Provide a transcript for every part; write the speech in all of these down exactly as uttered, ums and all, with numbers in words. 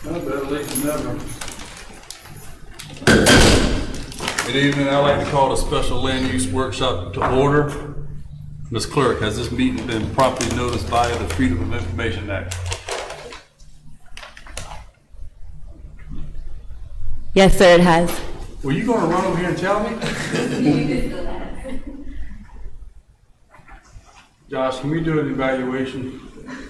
No, better late than never. Good evening. I'd like to call the special land use workshop to order. Miz Clerk, has this meeting been properly noticed via the Freedom of Information Act? Yes, sir, it has. Were you going to run over here and tell me? Josh, can we do an evaluation?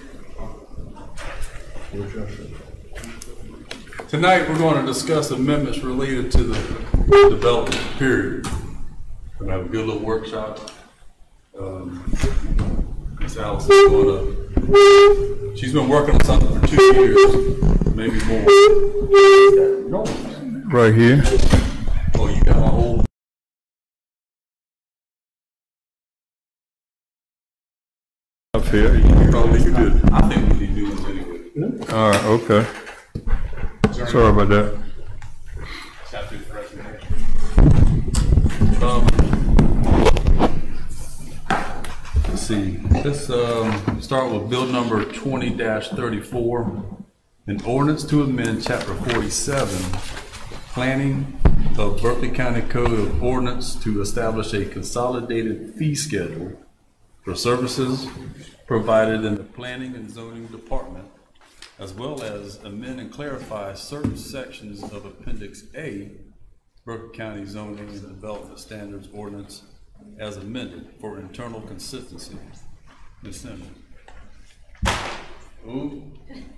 Tonight, we're going to discuss amendments related to the development period. We're going to have a good little workshop. Um, Miz Alice is going to, she's been working on something for two years, maybe more. Right here. Oh, you got my whole. Up here. You probably you did. I think we need to do this anyway. All right, okay. Sorry about that. Um, let's see. Let's um, start with bill number twenty dash thirty-four, an ordinance to amend chapter forty-seven, planning of Berkeley County Code of Ordinance to establish a consolidated fee schedule for services provided in the Planning and Zoning Department, as well as amend and clarify certain sections of Appendix A, Berkeley County Zoning and Development Standards Ordinance, as amended for internal consistency. Miz Simmons. Ooh.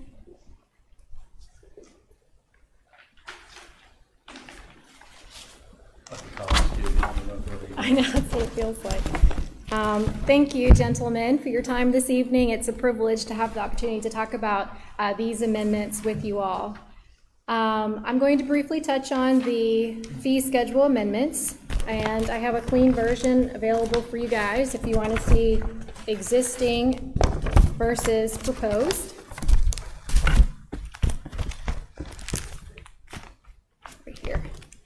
I know, that's what it feels like. Um, thank you, gentlemen, for your time this evening. It's a privilege to have the opportunity to talk about uh, these amendments with you all. Um, I'm going to briefly touch on the fee schedule amendments, and I have a clean version available for you guys if you want to see existing versus proposed. Right here.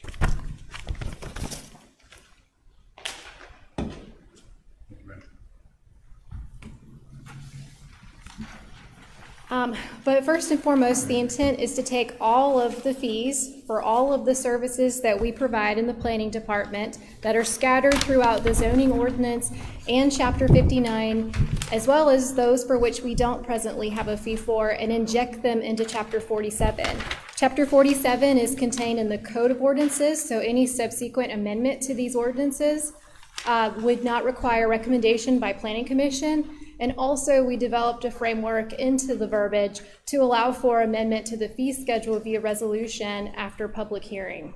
Um, but first and foremost, the intent is to take all of the fees for all of the services that we provide in the planning department that are scattered throughout the zoning ordinance and chapter fifty-nine, as well as those for which we don't presently have a fee for, and inject them into chapter forty-seven. Chapter forty-seven is contained in the Code of Ordinances, so any subsequent amendment to these ordinances uh, would not require recommendation by Planning Commission. And also, we developed a framework into the verbiage to allow for amendment to the fee schedule via resolution after public hearing.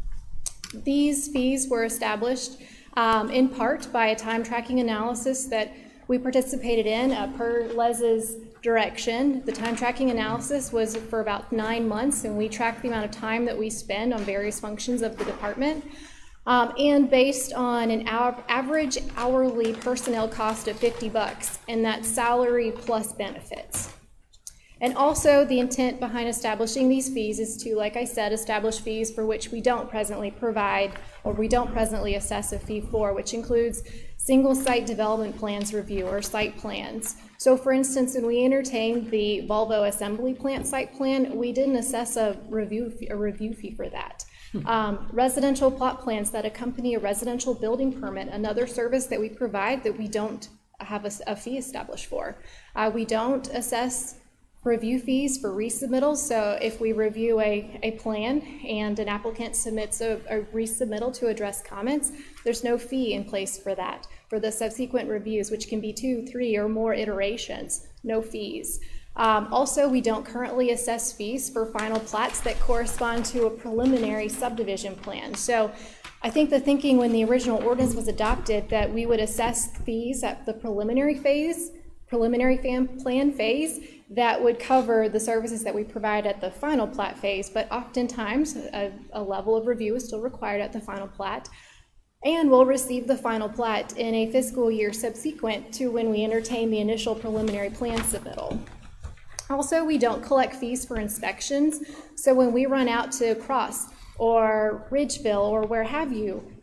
These fees were established um, in part by a time tracking analysis that we participated in uh, per Les's direction. The time tracking analysis was for about nine months, and we tracked the amount of time that we spend on various functions of the department. Um, and based on an hour, average hourly personnel cost of fifty bucks, and that's salary plus benefits. And also, the intent behind establishing these fees is to, like I said, establish fees for which we don't presently provide or we don't presently assess a fee for, which includes single site development plans review or site plans. So for instance, when we entertained the Volvo assembly plant site plan, we didn't assess a review, a review fee for that. Um, residential plot plans that accompany a residential building permit, another service that we provide that we don't have a, a fee established for. Uh, we don't assess review fees for resubmittals, so if we review a, a plan and an applicant submits a, a resubmittal to address comments, there's no fee in place for that. For the subsequent reviews, which can be two, three, or more iterations, no fees. Um, also, we don't currently assess fees for final plats that correspond to a preliminary subdivision plan. So I think the thinking when the original ordinance was adopted that we would assess fees at the preliminary phase, preliminary plan phase, that would cover the services that we provide at the final plat phase, but oftentimes a, a level of review is still required at the final plat. And we'll receive the final plat in a fiscal year subsequent to when we entertain the initial preliminary plan submittal. Also, we don't collect fees for inspections, so when we run out to Cross or Ridgeville or where have you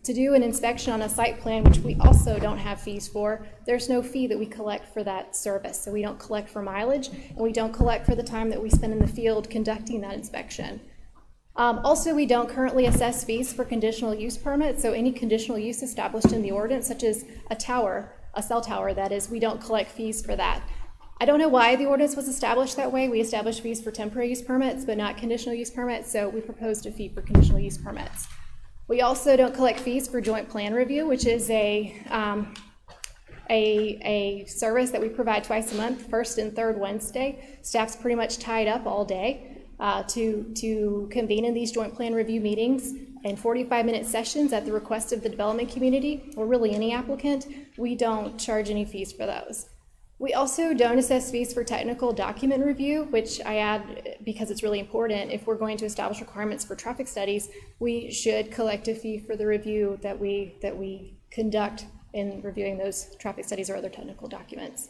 To do an inspection on a site plan, which we also don't have fees for, there's no fee that we collect for that service. So we don't collect for mileage, and we don't collect for the time that we spend in the field conducting that inspection. Um, also, we don't currently assess fees for conditional use permits, so any conditional use established in the ordinance, such as a tower, a cell tower, that is, we don't collect fees for that. I don't know why the ordinance was established that way. We established fees for temporary use permits, but not conditional use permits, so we proposed a fee for conditional use permits. We also don't collect fees for joint plan review, which is a, um, a, a service that we provide twice a month, first and third Wednesday. Staff's pretty much tied up all day uh, to, to convene in these joint plan review meetings in forty-five minute sessions at the request of the development community, or really any applicant. We don't charge any fees for those. We also don't assess fees for technical document review, which I add because it's really important. If we're going to establish requirements for traffic studies, we should collect a fee for the review that we, that we conduct in reviewing those traffic studies or other technical documents.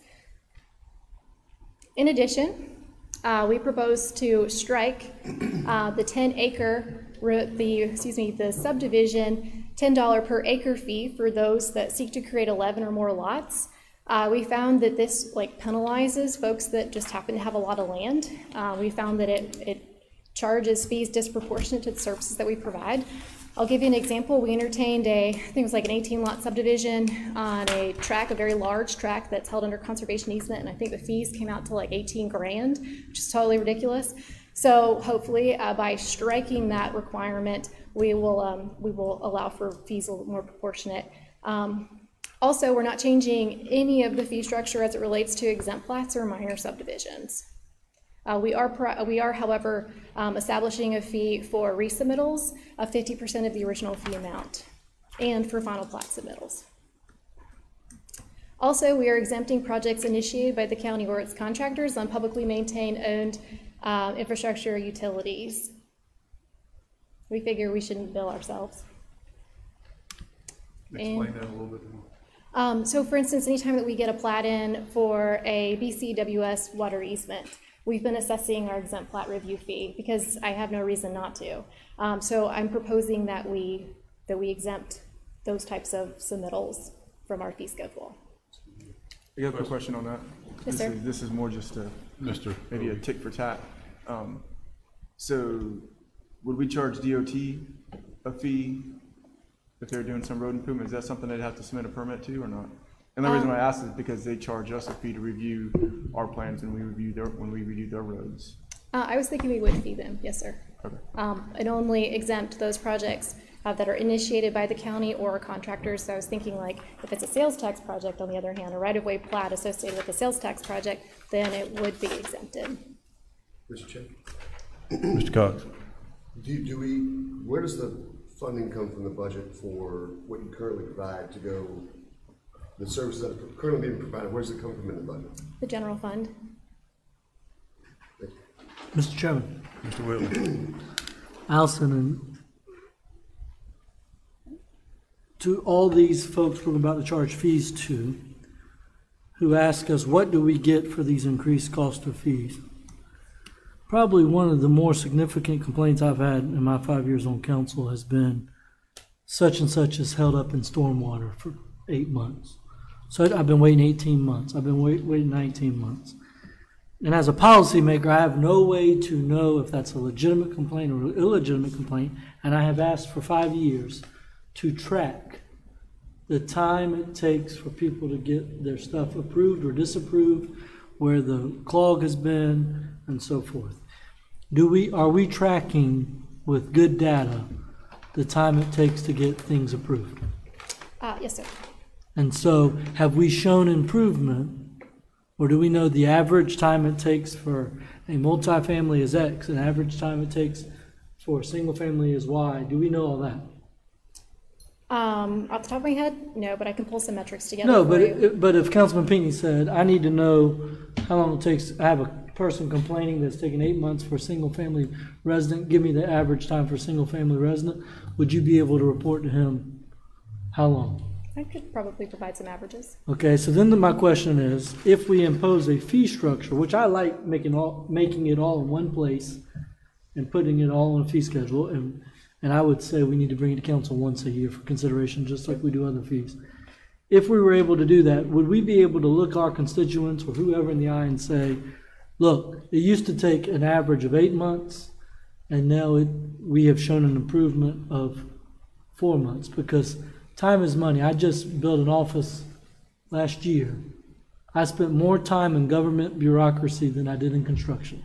In addition, uh, we propose to strike uh, the ten acre, the, excuse me, the subdivision ten dollar per acre fee for those that seek to create eleven or more lots. Uh, we found that this like penalizes folks that just happen to have a lot of land. Uh, we found that it, it charges fees disproportionate to the services that we provide. I'll give you an example. We entertained a, I think it was like an eighteen lot subdivision on a tract, a very large tract that's held under conservation easement, and I think the fees came out to like eighteen grand, which is totally ridiculous. So hopefully uh, by striking that requirement, we will, um, we will allow for fees a little more proportionate. Um, Also, we're not changing any of the fee structure as it relates to exempt plats or minor subdivisions. Uh, we, are pro we are, however, um, establishing a fee for resubmittals of fifty percent of the original fee amount and for final plat submittals. Also, we are exempting projects initiated by the county or its contractors on publicly maintained owned uh, infrastructure or utilities. We figure we shouldn't bill ourselves. Explain And, that a little bit more. Um, so for instance, anytime that we get a plat in for a B C W S water easement, we've been assessing our exempt plat review fee because I have no reason not to. Um, so I'm proposing that we, that we exempt those types of submittals from our fee schedule. I got a quick question on that. Yes, this sir. Is, this is more just a, Mister maybe a tick for tat. Um, so would we charge D O T a fee if they're doing some road improvement? Is that something they'd have to submit a permit to or not? And the reason why I ask is because they charge us a fee to review our plans when we review their, when we review their roads. Uh, I was thinking we would fee them, yes, sir. Okay. Um, and only exempt those projects uh, that are initiated by the county or contractors. So I was thinking like if it's a sales tax project, on the other hand, a right-of-way plat associated with a sales tax project, then it would be exempted. Mister Chair, Mister Cox. do, do we, where does the funding come from the budget for what you currently provide to go, the services that are currently being provided, where does it come from in the budget? The general fund. Thank you. Mister Chairman, Mister Whitley. Allison, and to all these folks we're about to charge fees to, who ask us, what do we get for these increased cost of fees? Probably one of the more significant complaints I've had in my five years on council has been such and such is held up in stormwater for eight months. So I've been waiting eighteen months. I've been wait, waiting nineteen months. And as a policymaker, I have no way to know if that's a legitimate complaint or illegitimate complaint. And I have asked for five years to track the time it takes for people to get their stuff approved or disapproved, where the clog has been, and so forth. Do we, are we tracking with good data the time it takes to get things approved? Uh, yes, sir. And so have we shown improvement, or do we know the average time it takes for a multifamily is X, and average time it takes for a single family is Y? Do we know all that? Um, off the top of my head, no, but I can pull some metrics together. No, for but you. it, but if Councilman Pinckney said, I need to know how long it takes, I have a person complaining that's taking eight months for a single family resident, give me the average time for a single family resident, would you be able to report to him how long? I could probably provide some averages. Okay, so then the, my question is, if we impose a fee structure, which I like making all making it all in one place and putting it all on a fee schedule, and And I would say we need to bring it to council once a year for consideration, just like we do other fees. If we were able to do that, would we be able to look our constituents or whoever in the eye and say, look, it used to take an average of eight months, and now it, we have shown an improvement of four months, because time is money. I just built an office last year. I spent more time in government bureaucracy than I did in construction.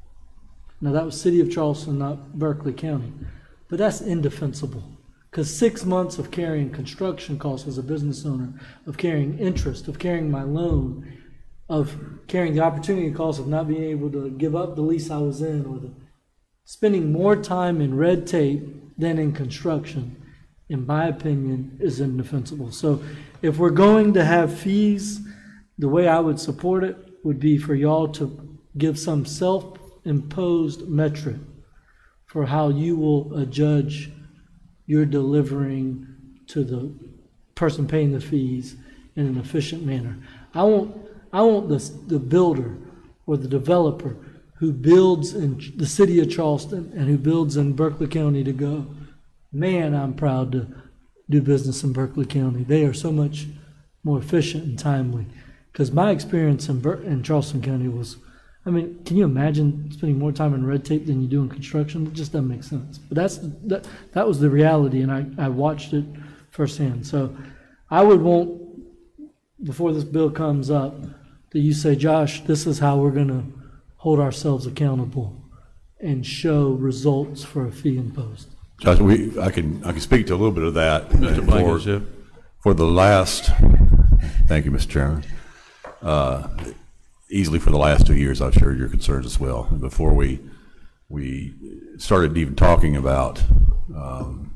Now, that was City of Charleston, not Berkeley County. But that's indefensible, because six months of carrying construction costs as a business owner, of carrying interest, of carrying my loan, of carrying the opportunity cost of not being able to give up the lease I was in, or the, spending more time in red tape than in construction, in my opinion, is indefensible. So if we're going to have fees, the way I would support it would be for y'all to give some self-imposed metric for how you will uh, judge you're delivering to the person paying the fees in an efficient manner. I want, I want the, the builder or the developer who builds in the city of Charleston and who builds in Berkeley County to go, man, I'm proud to do business in Berkeley County. They are so much more efficient and timely. Because my experience in, Ber- in Charleston County was, I mean, can you imagine spending more time in red tape than you do in construction? It just doesn't make sense. But that's that, that was the reality, and I, I watched it firsthand. So I would want, before this bill comes up, that you say, Josh, this is how we're going to hold ourselves accountable and show results for a fee imposed. Josh, we, I can I can speak to a little bit of that. Mister For, Blankenship. for the last, thank you, Mister Chairman. Uh, easily for the last two years, I've shared your concerns as well. And before we we started even talking about um,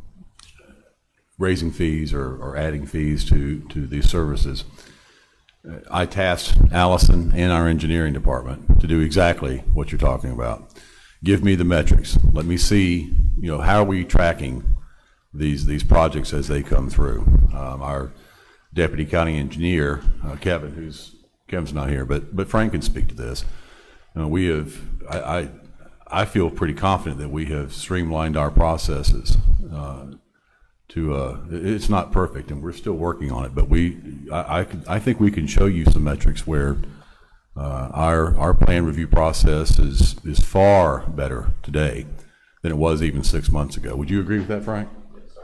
raising fees or, or adding fees to to these services, I tasked Allison and our engineering department to do exactly what you're talking about. Give me the metrics. Let me see, you know, how are we tracking these these projects as they come through. Um, our deputy county engineer, uh, Kevin, who's Kevin's not here, but but Frank can speak to this. Uh, we have, I, I I feel pretty confident that we have streamlined our processes. Uh, to uh, it's not perfect, and we're still working on it. But we, I I, could, I think we can show you some metrics where uh, our our plan review process is is far better today than it was even six months ago. Would you agree with that, Frank?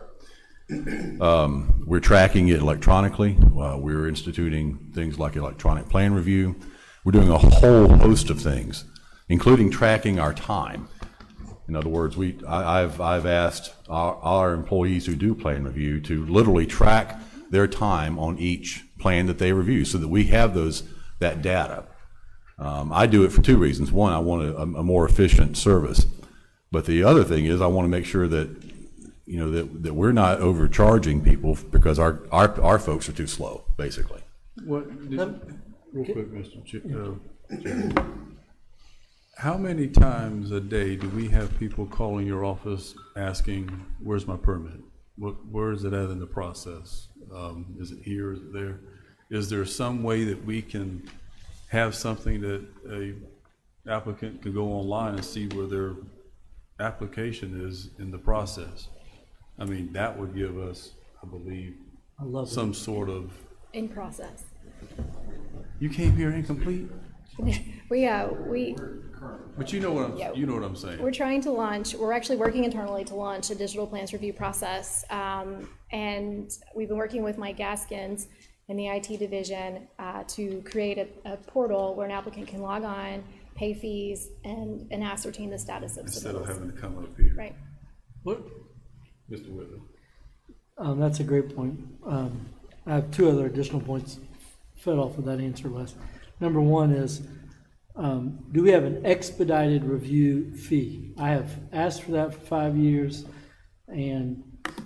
Um, we're tracking it electronically. Uh, we're instituting things like electronic plan review. We're doing a whole host of things, including tracking our time. In other words, we I, I've I've asked our, our employees who do plan review to literally track their time on each plan that they review, so that we have those that data. Um, I do it for two reasons. One, I want a, a more efficient service, but the other thing is I want to make sure that you know, that, that we're not overcharging people because our, our, our folks are too slow, basically. What, did, real quick, Mister Ch uh, Chairman. How many times a day do we have people calling your office asking, where's my permit? What, where is it at in the process? Um, is it here, is it there? Is there some way that we can have something that a applicant can go online and see where their application is in the process? I mean, that would give us, I believe, I love some it. sort of. In process. You came here incomplete, We, uh, we, but you know what I'm. Yeah. You know what I'm saying. we're trying to launch, we're actually working internally to launch a digital plans review process. Um, and we've been working with Mike Gaskins in the I T division uh, to create a, a portal where an applicant can log on, pay fees, and, and ascertain the status of Instead of submittals. having to come up here, Right. What? Mister Whitley. Um, that's a great point. Um, I have two other additional points fed off of that answer, Les. Number one is, um, do we have an expedited review fee? I have asked for that for five years, and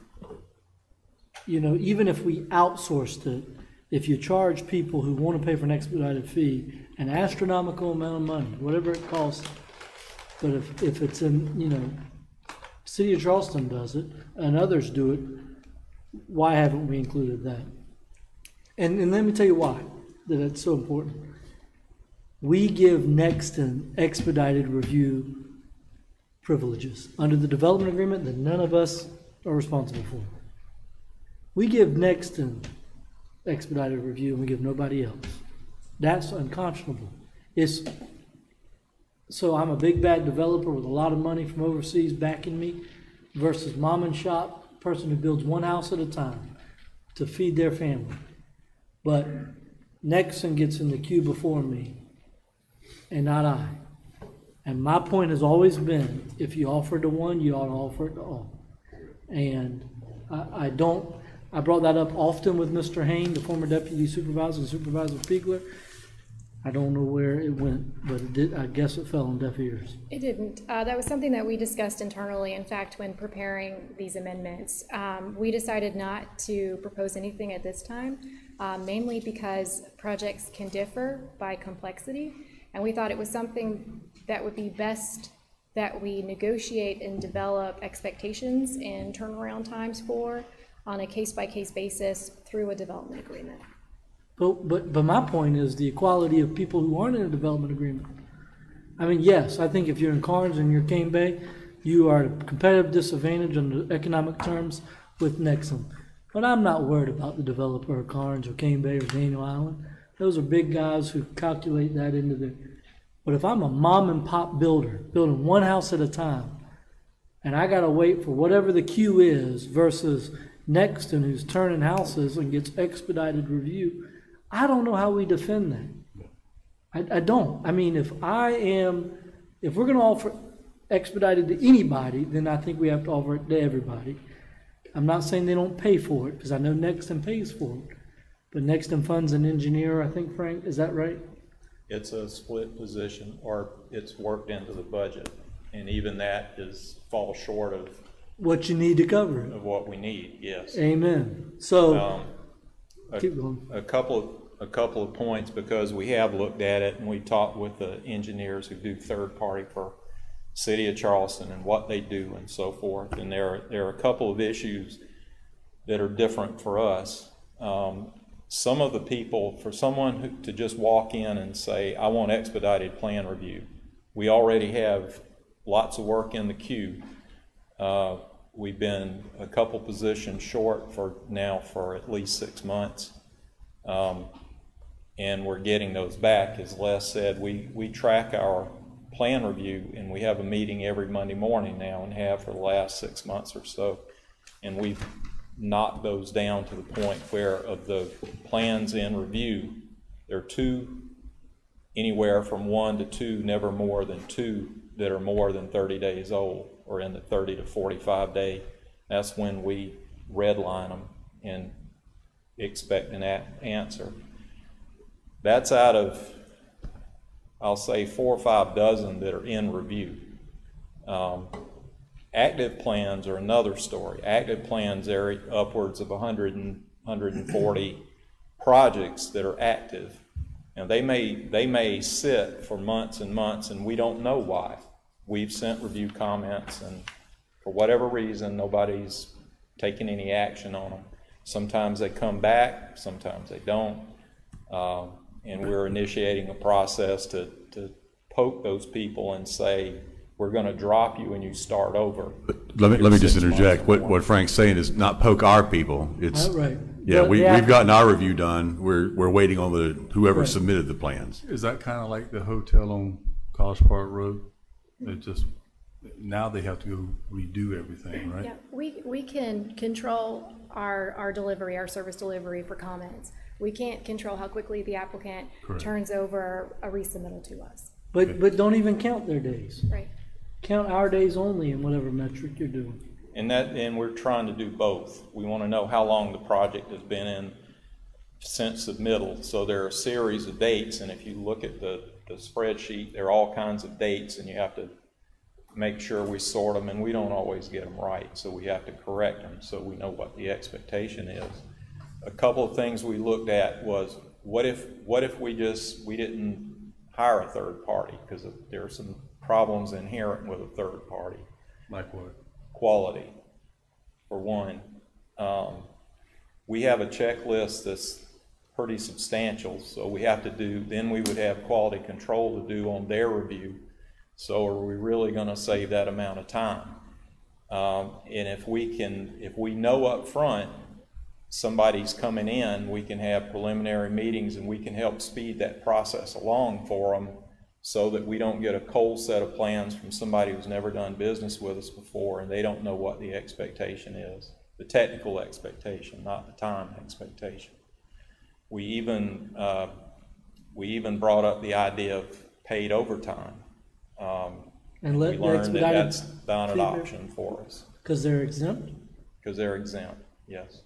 you know, even if we outsourced it, if you charge people who want to pay for an expedited fee an astronomical amount of money, whatever it costs, but if, if it's in, you know, City of Charleston does it, and others do it, why haven't we included that? And, and let me tell you why, that it's so important. We give Nexton expedited review privileges under the development agreement that none of us are responsible for. We give Nexton expedited review and we give nobody else. That's unconscionable. It's, so I'm a big bad developer with a lot of money from overseas backing me versus mom and shop person who builds one house at a time to feed their family. But Nexton gets in the queue before me and not I. And my point has always been, if you offer to one, you ought to offer it to all. And I, I don't, I brought that up often with Mister Hain, the former deputy supervisor, and Supervisor Piegler. I don't know where it went, but it did, I guess it fell on deaf ears. It didn't. Uh, that was something that we discussed internally. In fact, when preparing these amendments, um, we decided not to propose anything at this time, uh, mainly because projects can differ by complexity. And we thought it was something that would be best that we negotiate and develop expectations and turnaround times for on a case-by-case basis through a development agreement. But, but, but my point is the equality of people who aren't in a development agreement. I mean, yes, I think if you're in Carnes and you're Cane Bay, you are at a competitive disadvantage under economic terms with Nexum. But I'm not worried about the developer of Carnes or Cane Bay or Daniel Island. Those are big guys who calculate that into their... But if I'm a mom and pop builder, building one house at a time, and I gotta wait for whatever the queue is versus Nexton who's turning houses and gets expedited review, I don't know how we defend that. I, I don't. I mean, if I am, if we're gonna offer expedited to anybody, then I think we have to offer it to everybody. I'm not saying they don't pay for it, because I know Nexton pays for it. But Nexton funds an engineer, I think, Frank, is that right? It's a split position, or it's worked into the budget, and even that is falls short of what you need to cover it. Of what we need. Yes. Amen. So um, a, keep going. A couple of a couple of points, because we have looked at it and we talked with the engineers who do third party for City of Charleston and what they do and so forth. And there are, there are a couple of issues that are different for us. Um, Some of the people, for someone who, to just walk in and say, I want expedited plan review, we already have lots of work in the queue. Uh, we've been a couple positions short for now for at least six months. Um, and we're getting those back. As Les said, we, we track our plan review, and we have a meeting every Monday morning now and have for the last six months or so. And we've knock those down to the point where of the plans in review, there are two, anywhere from one to two, never more than two that are more than thirty days old or in the thirty to forty-five day. That's when we redline them and expect an answer. That's out of, I'll say, four or five dozen that are in review. Um, Active plans are another story. Active plans are upwards of one hundred and one hundred forty projects that are active. And they may, they may sit for months and months, and we don't know why. We've sent review comments, and for whatever reason, nobody's taking any action on them. Sometimes they come back, sometimes they don't. Um, and we're initiating a process to, to poke those people and say, we're going to drop you and you start over. Let me, let me just interject. What, what Frank's saying is not poke our people. It's, right. yeah, But we, the we've gotten our review done. We're, we're waiting on the, whoever Right. submitted the plans. Is that kind of like the hotel on College Park Road? It just, now they have to go redo everything, right? Yeah, we, we can control our, our delivery, our service delivery for comments. We can't control how quickly the applicant Correct. turns over a resubmittal to us. But, but don't even count their days. Right. Count our days only in whatever metric you're doing. And that, and we're trying to do both. We want to know how long the project has been in since submittal. So there are a series of dates, and if you look at the, the spreadsheet, there are all kinds of dates, and you have to make sure we sort them, and we don't always get them right, so we have to correct them so we know what the expectation is. A couple of things we looked at was, what if, what if we just, we didn't hire a third party, because there are some problems inherent with a third party. Like what? Quality, for one. Um, we have a checklist that's pretty substantial, so we have to do, then we would have quality control to do on their review. So are we really going to save that amount of time? Um, and if we can, if we know up front somebody's coming in, we can have preliminary meetings and we can help speed that process along for them so that we don't get a cold set of plans from somebody who's never done business with us before and they don't know what the expectation is, the technical expectation, not the time expectation. We even, uh, we even brought up the idea of paid overtime. Um, And we let the learned that expedited that's not an fee- option for us. Because they're exempt? Because they're exempt, yes.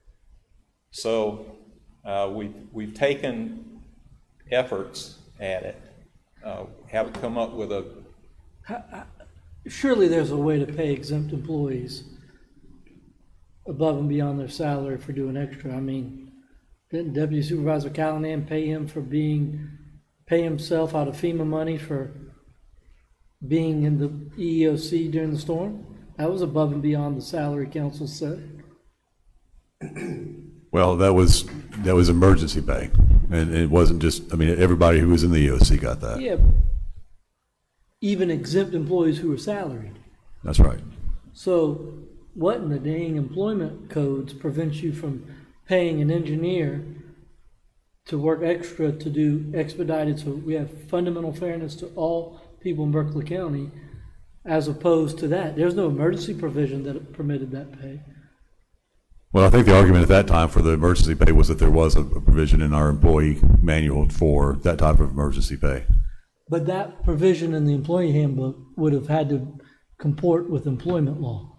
So uh, we've, we've taken efforts at it, uh, haven't come up with a, Surely there's a way to pay exempt employees above and beyond their salary for doing extra. I mean, didn't Deputy Supervisor Callahan pay him for being, pay himself out of FEMA money for being in the E E O C during the storm? That was above and beyond the salary council said. Well, that was, that was emergency pay. And it wasn't just, I mean, everybody who was in the E O C got that. Yeah, even exempt employees who were salaried. That's right. So what in the dang employment codes prevents you from paying an engineer to work extra to do expedited, so we have fundamental fairness to all people in Berkeley County, as opposed to that? There's no emergency provision that permitted that pay. Well, I think the argument at that time for the emergency pay was that there was a a provision in our employee manual for that type of emergency pay. But that provision in the employee handbook would have had to comport with employment law.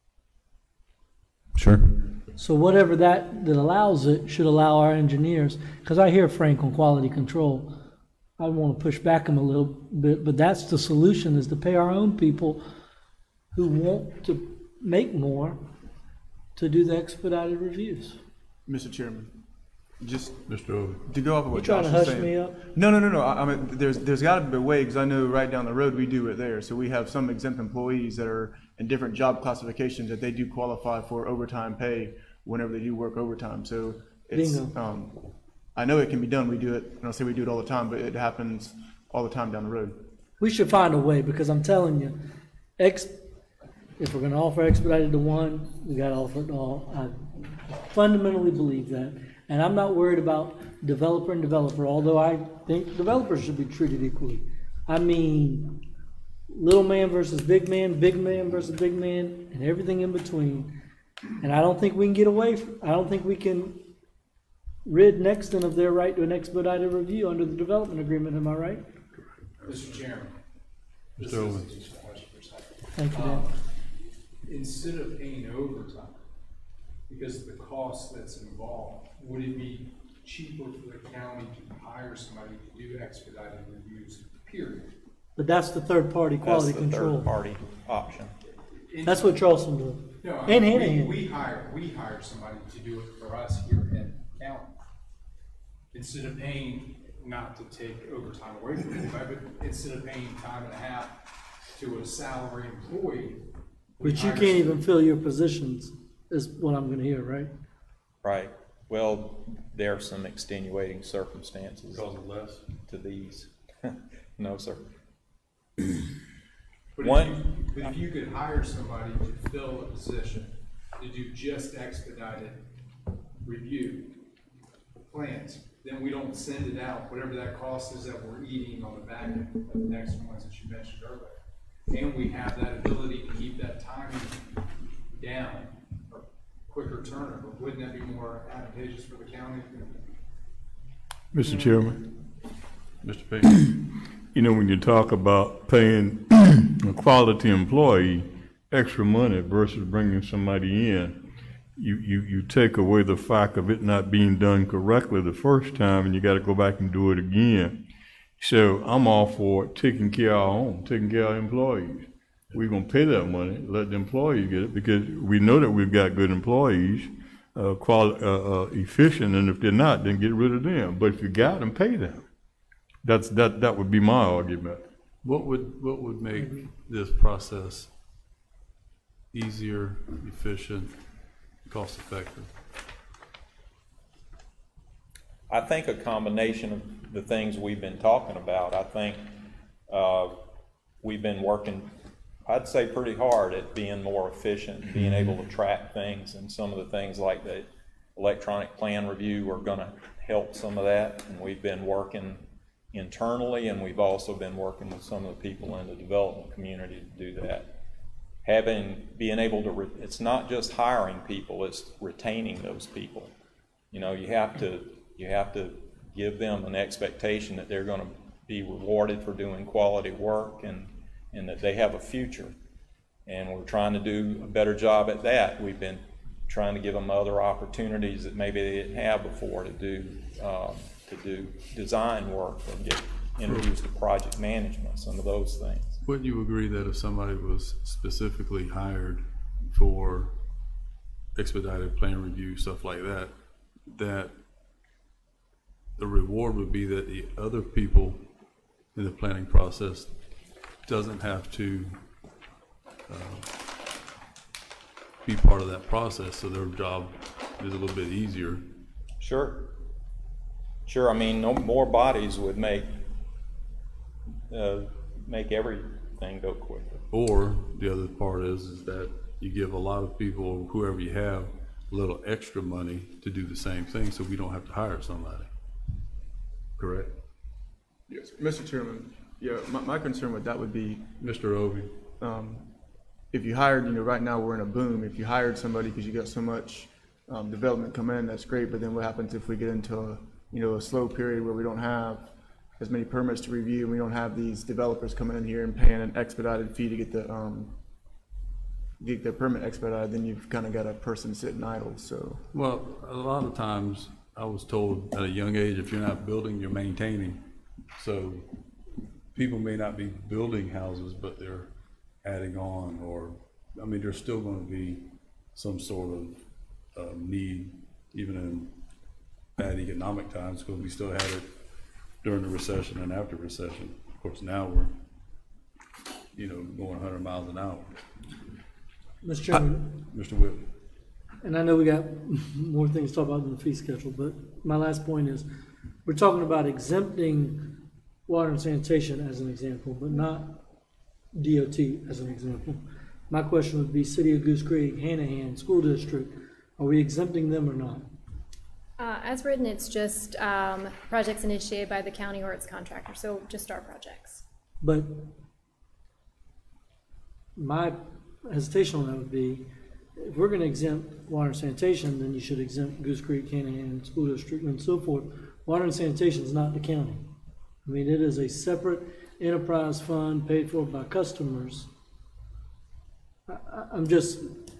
Sure. So whatever that, that allows it should allow our engineers, because I hear Frank on quality control. I want to push back him a little bit, but that's the solution, is to pay our own people who want to make more to do the expedited reviews. Mister Chairman, just Mister Owen. to go off of You what trying Josh to was hush saying. me up? No, no, no, no. I, I mean, there's there's got to be a way, because I know right down the road we do it there. So we have some exempt employees that are in different job classifications that they do qualify for overtime pay whenever they do work overtime. So it's, Bingo. um, I know it can be done. We do it. I don't say we do it all the time, but it happens all the time down the road. We should find a way, because I'm telling you, ex, if we're going to offer expedited to one, we got to offer it to all. I fundamentally believe that. And I'm not worried about developer and developer, although I think developers should be treated equally. I mean, little man versus big man, big man versus big man, and everything in between. And I don't think we can get away from, I don't think we can rid Nexton of their right to an expedited review under the development agreement. Am I right? Mister Chairman. Mister Owen. Thank you, Dan. Um, Instead of paying overtime, because of the cost that's involved, would it be cheaper for the county to hire somebody to do expedited reviews, period? But that's the third-party that's quality the control. third party option. That's what Charleston does. No, I And mean, we, Hanahan. we hire, we hire somebody to do it for us here in county. Instead of paying, not to take overtime away from anybody, but instead of paying time and a half to a salary employee. we But you hire can't some- even fill your positions, is what I'm gonna hear, right? Right. Well, there are some extenuating circumstances Because of less. to these. No, sir. But One- if you, but if you could hire somebody to fill a position, to do just expedited review plans, then we don't send it out, whatever that cost is that we're eating on the back end of the next ones that you mentioned earlier. And we have that ability to keep that timing down, a quicker turnover. Wouldn't that be more advantageous for the county? Mister Chairman, Mister Payne. you know, when you talk about paying a quality employee extra money versus bringing somebody in, you, you, you take away the fact of it not being done correctly the first time, and you got to go back and do it again. So I'm all for taking care of our own, taking care of our employees. We're going to pay that money, let the employees get it, because we know that we've got good employees, uh, quali- uh, uh, efficient, and if they're not, then get rid of them. But if you got them, pay them. That's, that, that would be my argument. What would, what would make this process easier, efficient, cost effective? I think a combination of the things we've been talking about. I think uh, we've been working, I'd say pretty hard at being more efficient, and being able to track things, and some of the things like the electronic plan review are going to help some of that. And we've been working internally, and we've also been working with some of the people in the development community to do that. Having, being able to, re, it's not just hiring people, it's retaining those people. You know, you have to, you have to give them an expectation that they're going to be rewarded for doing quality work, and, and that they have a future. And we're trying to do a better job at that. We've been trying to give them other opportunities that maybe they didn't have before to do, um, to do design work and get introduced to project management, some of those things. Wouldn't you agree that if somebody was specifically hired for expedited plan review, stuff like that, that the reward would be that the other people in the planning process doesn't have to uh, be part of that process, so their job is a little bit easier? Sure. Sure, I mean, no more bodies would make uh, make everything go quicker. Or the other part is, is that you give a lot of people, whoever you have, a little extra money to do the same thing, so we don't have to hire somebody. Correct? Yes, Mister Chairman. Yeah, my, my concern with that would be, Mister Obi. Um, if you hired, you know, right now we're in a boom. If you hired somebody because you got so much um, development coming in, that's great. But then what happens if we get into a, you know, a slow period where we don't have as many permits to review, and we don't have these developers coming in here and paying an expedited fee to get the um, get their permit expedited? Then you've kind of got a person sitting idle. So, well, a lot of times I was told at a young age, if you're not building, you're maintaining. So people may not be building houses, but they're adding on, or, I mean, there's still going to be some sort of uh, need, even in bad economic times, because we still had it during the recession and after recession. Of course, now we're, you know, going one hundred miles an hour. Mister Chairman. I, Mister Whitley. And I know we got more things to talk about in the fee schedule, but my last point is, we're talking about exempting water and sanitation as an example, but not D O T as an example. My question would be, City of Goose Creek, Hanahan, School District, are we exempting them or not? Uh, as written, it's just um, projects initiated by the county or its contractor, so just our projects. But my hesitation on that would be, if we're going to exempt water and sanitation, then you should exempt Goose Creek, Hanahan, School District, and so forth. Water and sanitation is not the county. I mean, it is a separate enterprise fund paid for by customers. I, I'm just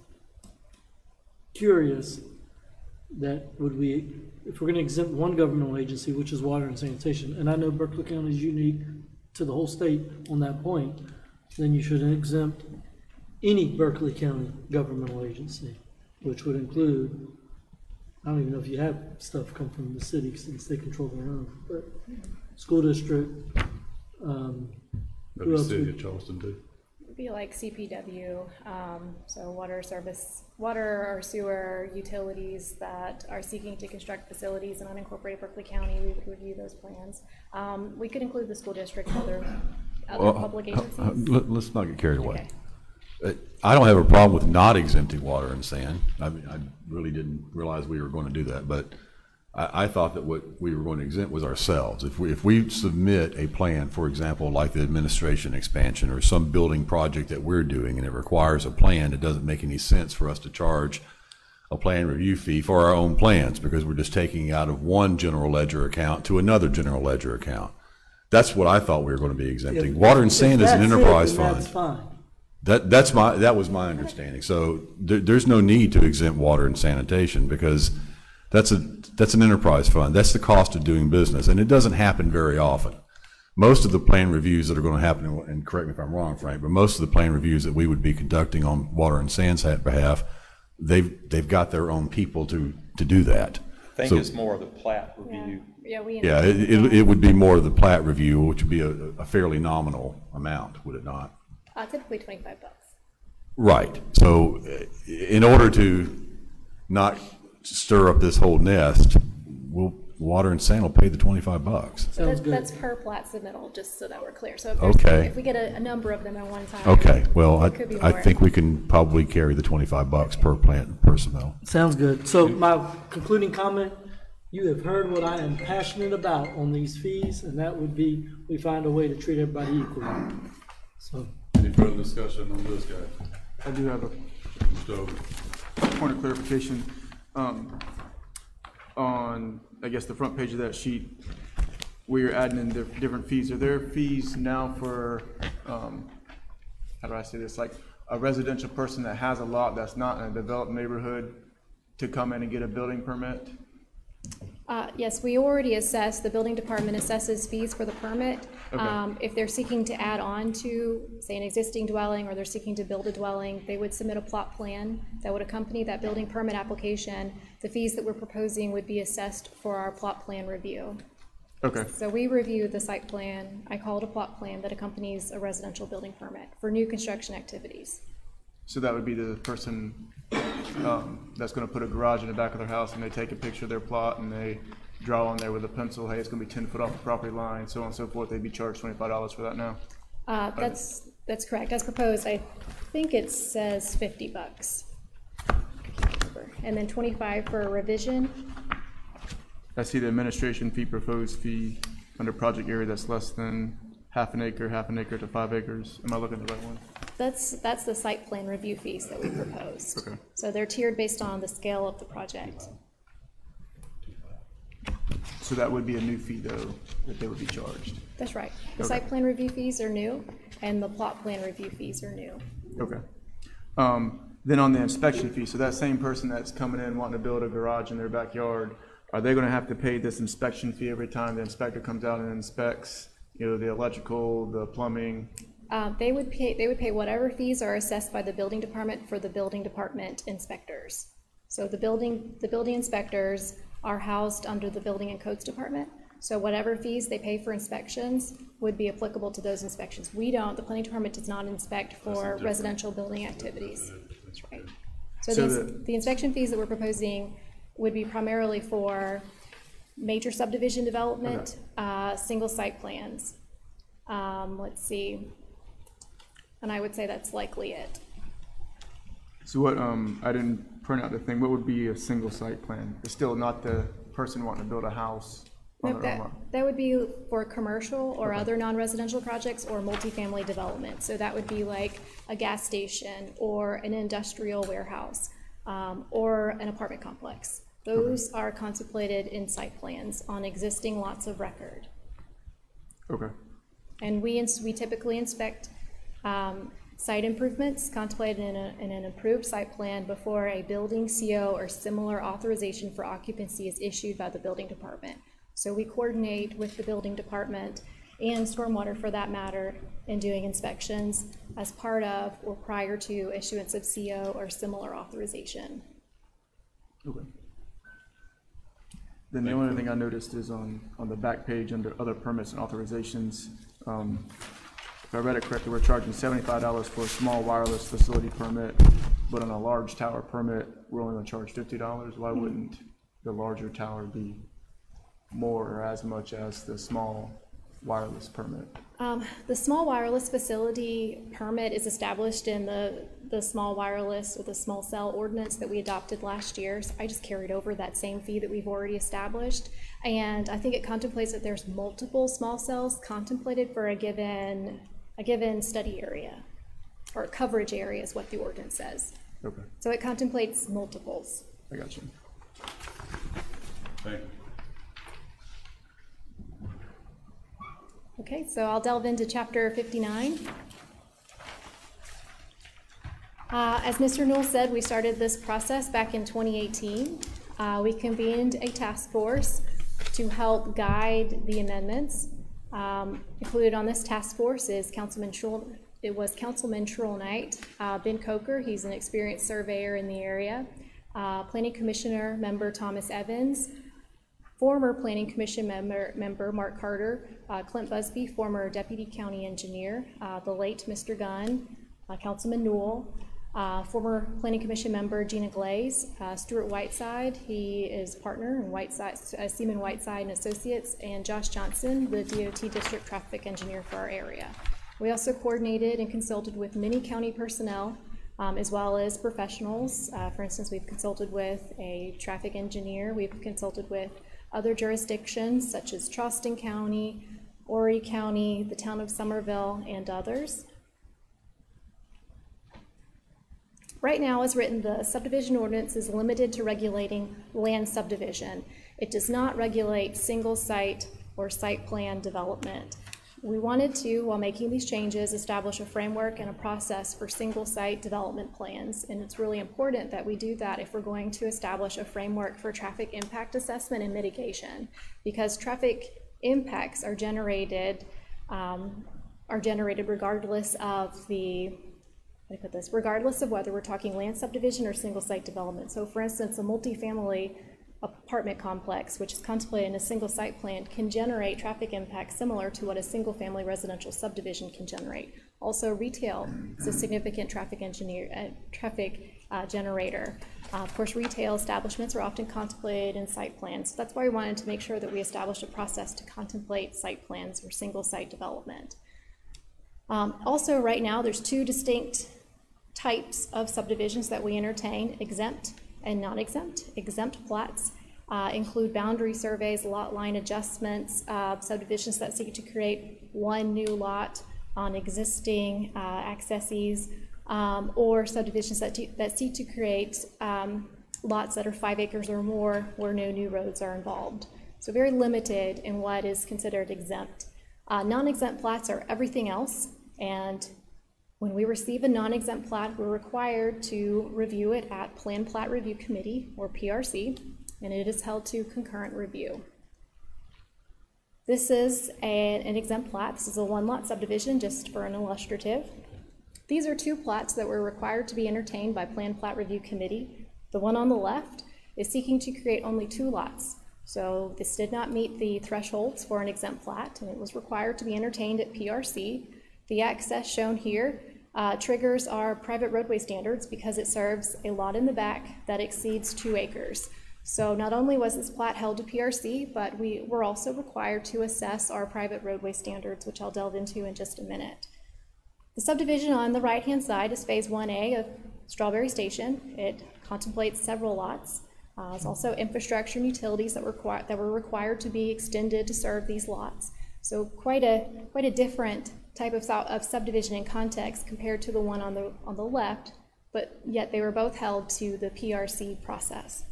curious that would we, if we're going to exempt one governmental agency, which is water and sanitation, and I know Berkeley County is unique to the whole state on that point, then you should exempt any Berkeley County governmental agency, which would include, I don't even know if you have stuff come from the city since they control their own, but school district. Um, Maybe the City of Charleston too. It'd be like C P W, um, so water service, water or sewer utilities that are seeking to construct facilities in unincorporated Berkeley County. We would review those plans. Um, we could include the school district and other, other well, public uh, agencies. uh, let, let's not get carried away. Okay. Uh, I don't have a problem with not exempting water and sand. I mean, I really didn't realize we were going to do that, but I, I thought that what we were going to exempt was ourselves. If we, if we submit a plan, for example, like the administration expansion or some building project that we're doing, and it requires a plan, it doesn't make any sense for us to charge a plan review fee for our own plans, because we're just taking out of one general ledger account to another general ledger account. That's what I thought we were going to be exempting. Yeah, water and sand is an enterprise it, fund. That's fine. That, that's my, that was my understanding. So there, there's no need to exempt water and sanitation, because that's a, that's an enterprise fund. That's the cost of doing business, and it doesn't happen very often. Most of the plan reviews that are going to happen, and correct me if I'm wrong, Frank, but most of the plan reviews that we would be conducting on water and sand's behalf, they've, they've got their own people to, to do that. I think So- it's more of the plat review. Yeah, yeah, we. Yeah, it, it, it would be more of the plat review, which would be a, a fairly nominal amount, would it not? Uh, typically twenty-five bucks. Right. So uh, in order to not stir up this whole nest, we'll, Water and Sand will pay the twenty-five bucks. Sounds That- good. That's per plat submittal, just so that we're clear. So if there's- Okay. if we get a, a number of them at one time. Okay, well, it could be I, I more. think we can probably carry the twenty-five bucks per plant personnel. Sounds good. So my concluding comment, you have heard what I am passionate about on these fees, and that would be, we find a way to treat everybody equally. So, Any further discussion on this, guys? I do have a Mister Ogle? point of clarification. Um, on, I guess, the front page of that sheet, where you're adding in the different fees, are there fees now for, um, how do I say this, like a residential person that has a lot that's not in a developed neighborhood to come in and get a building permit? Uh, yes, we already assess, the building department assesses fees for the permit. Okay. Um, if they're seeking to add on to, say, an existing dwelling, or they're seeking to build a dwelling, they would submit a plot plan that would accompany that building permit application. The fees that we're proposing would be assessed for our plot plan review. Okay, So we review the site plan, I call it a plot plan, that accompanies a residential building permit for new construction activities. so that would be the person, um, that's gonna put a garage in the back of their house, and they take a picture of their plot and they draw on there with a pencil, hey, it's gonna be ten foot off the property line, so on and so forth, they'd be charged twenty-five dollars for that now? Uh, that's, that's correct. As proposed, I think it says fifty bucks. I can't remember. And then twenty-five for a revision. I see the administration fee, proposed fee under project area that's less than half an acre, half an acre to five acres. Am I looking at the right one? That's, that's the site plan review fees that we proposed. Okay. So they're tiered based on the scale of the project. So that would be a new fee though, that they would be charged? That's right. The Okay. site plan review fees are new, and the plot plan review fees are new. Okay. Um, then on the inspection fee, so that same person that's coming in wanting to build a garage in their backyard, are they gonna have to pay this inspection fee every time the inspector comes out and inspects, you know, the electrical, the plumbing? Uh, they would pay, they would pay whatever fees are assessed by the building department for the building department inspectors. So the building, the building inspectors are housed under the building and codes department. So whatever fees they pay for inspections would be applicable to those inspections. We don't, the planning department does not inspect for residential building activities. That's right. So So the, the- the inspection fees that we're proposing would be primarily for major subdivision development, uh, single site plans. Um, let's see. And I would say that's likely it. So what, um, I didn't print out the thing, what would be a single site plan? It's still not the person wanting to build a house on No, their own that, lot? that would be for commercial or other non-residential projects or multifamily development. So that would be like a gas station or an industrial warehouse, um, or an apartment complex. Those are contemplated in site plans on existing lots of record. Okay, And we, ins- we typically inspect um, site improvements contemplated in, a, in an approved site plan before a building C O or similar authorization for occupancy is issued by the building department. So we coordinate with the building department and stormwater for that matter in doing inspections as part of or prior to issuance of C O or similar authorization. okay. Then the only thing I noticed is on, on the back page under other permits and authorizations, um, if I read it correctly, we're charging seventy-five dollars for a small wireless facility permit, but on a large tower permit, we're only gonna charge fifty dollars. Why wouldn't the larger tower be more or as much as the small wireless permit? Um, the small wireless facility permit is established in the, the small wireless or the small cell ordinance that we adopted last year. So I just carried over that same fee that we've already established. And I think it contemplates that there's multiple small cells contemplated for a given, a given study area, or coverage area is what the ordinance says. Okay, So it contemplates multiples. I got you. Thank you. Okay, so I'll delve into chapter fifty-nine. Uh, as Mister Newell said, we started this process back in twenty eighteen. Uh, we convened a task force to help guide the amendments. Um, included on this task force is Councilman Schul, it was Councilman Troll Knight, uh, Ben Coker, he's an experienced surveyor in the area, uh, Planning Commissioner member Thomas Evans, former Planning Commission member, member Mark Carter, uh, Clint Busby, former Deputy County Engineer, uh, the late Mister Gunn, uh, Councilman Newell, Uh, former Planning Commission member Gina Glaze, uh, Stuart Whiteside, he is partner in Whiteside, uh, Seaman Whiteside and Associates, and Josh Johnson, the D O T District Traffic Engineer for our area. We also coordinated and consulted with many county personnel, um, as well as professionals. Uh, for instance, we've consulted with a traffic engineer, we've consulted with other jurisdictions such as Charleston County, Horry County, the town of Somerville, and others. Right now, as written, the subdivision ordinance is limited to regulating land subdivision. It does not regulate single site or site plan development. We wanted to, while making these changes, establish a framework and a process for single site development plans. And it's really important that we do that if we're going to establish a framework for traffic impact assessment and mitigation, because traffic impacts are generated, um, are generated regardless of the I put this, regardless of whether we're talking land subdivision or single site development. So for instance, a multifamily apartment complex, which is contemplated in a single site plan, can generate traffic impacts similar to what a single family residential subdivision can generate. Also, retail is a significant traffic engineer, uh, traffic uh, generator. Uh, of course, retail establishments are often contemplated in site plans. So that's why we wanted to make sure that we established a process to contemplate site plans for single site development. Um, also, right now, there's two distinct types of subdivisions that we entertain: exempt and non-exempt. Exempt plats uh, include boundary surveys, lot line adjustments, uh, subdivisions that seek to create one new lot on existing uh, accesses, um, or subdivisions that, that seek to create um, lots that are five acres or more where no new roads are involved. So very limited in what is considered exempt. Uh, non-exempt plats are everything else, and when we receive a non-exempt plat, we're required to review it at Plan Plat Review Committee, or P R C, and it is held to concurrent review. This is a, an exempt plat. This is a one-lot subdivision, just for an illustrative. These are two plats that were required to be entertained by Plan Plat Review Committee. The one on the left is seeking to create only two lots. So this did not meet the thresholds for an exempt plat, and it was required to be entertained at P R C. The access shown here Uh, triggers our private roadway standards because it serves a lot in the back that exceeds two acres. So not only was this plat held to P R C, but we were also required to assess our private roadway standards, which I'll delve into in just a minute. The subdivision on the right-hand side is Phase one A of Strawberry Station. It contemplates several lots. Uh, there's also infrastructure and utilities that, require, that were required to be extended to serve these lots. So quite a, quite a different type of, of subdivision in context compared to the one on the, on the left, but yet they were both held to the P R C process.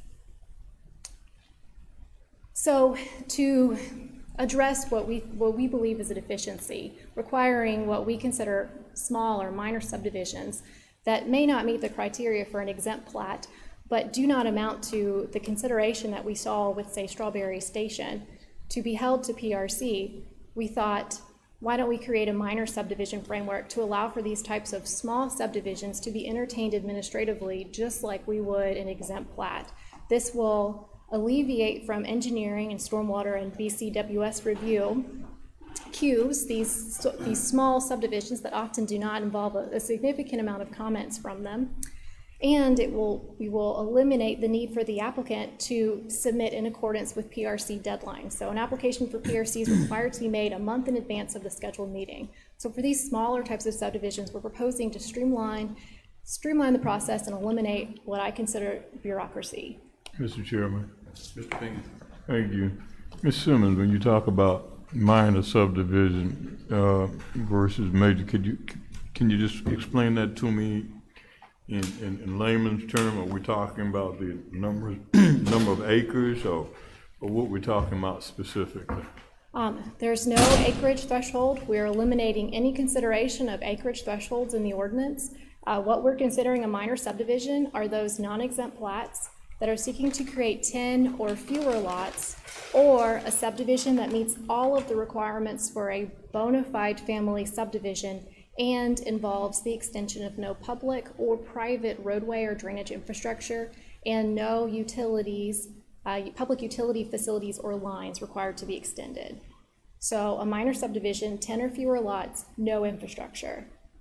So to address what we, what we believe is a deficiency, requiring what we consider small or minor subdivisions that may not meet the criteria for an exempt plat, but do not amount to the consideration that we saw with, say, Strawberry Station, to be held to P R C, we thought, why don't we create a minor subdivision framework to allow for these types of small subdivisions to be entertained administratively just like we would an exempt plat. This will alleviate from engineering and stormwater and B C W S review queues, these, these small subdivisions that often do not involve a, a significant amount of comments from them. And it will, we will eliminate the need for the applicant to submit in accordance with P R C deadlines. So an application for P R C is required to be made a month in advance of the scheduled meeting. So for these smaller types of subdivisions, we're proposing to streamline, streamline the process and eliminate what I consider bureaucracy. Mister Chairman. Mister Pinckney. Thank you. Miz Simmons, when you talk about minor subdivision uh, versus major, could you, can you just explain that to me? In, in, in layman's term, are we talking about the numbers, number of acres, or, or what we're talking about specifically? Um, there's no acreage threshold. We're eliminating any consideration of acreage thresholds in the ordinance. Uh, what we're considering a minor subdivision are those non-exempt plats that are seeking to create ten or fewer lots, or a subdivision that meets all of the requirements for a bona fide family subdivision and involves the extension of no public or private roadway or drainage infrastructure and no utilities, uh, public utility facilities or lines required to be extended. So a minor subdivision, ten or fewer lots, no infrastructure.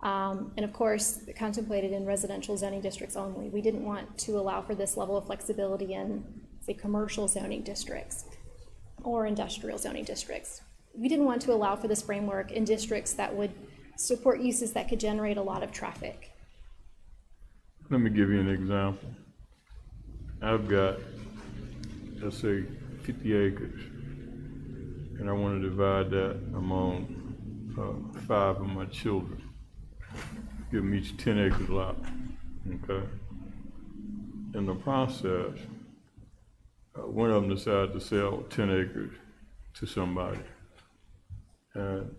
Um, and of course, contemplated in residential zoning districts only. We didn't want to allow for this level of flexibility in, say, commercial zoning districts or industrial zoning districts. We didn't want to allow for this framework in districts that would support uses that could generate a lot of traffic. Let me give you an example. I've got, let's say, fifty acres, and I want to divide that among uh, five of my children. Give them each ten acres lot, okay? In the process, uh, one of them decided to sell ten acres to somebody, and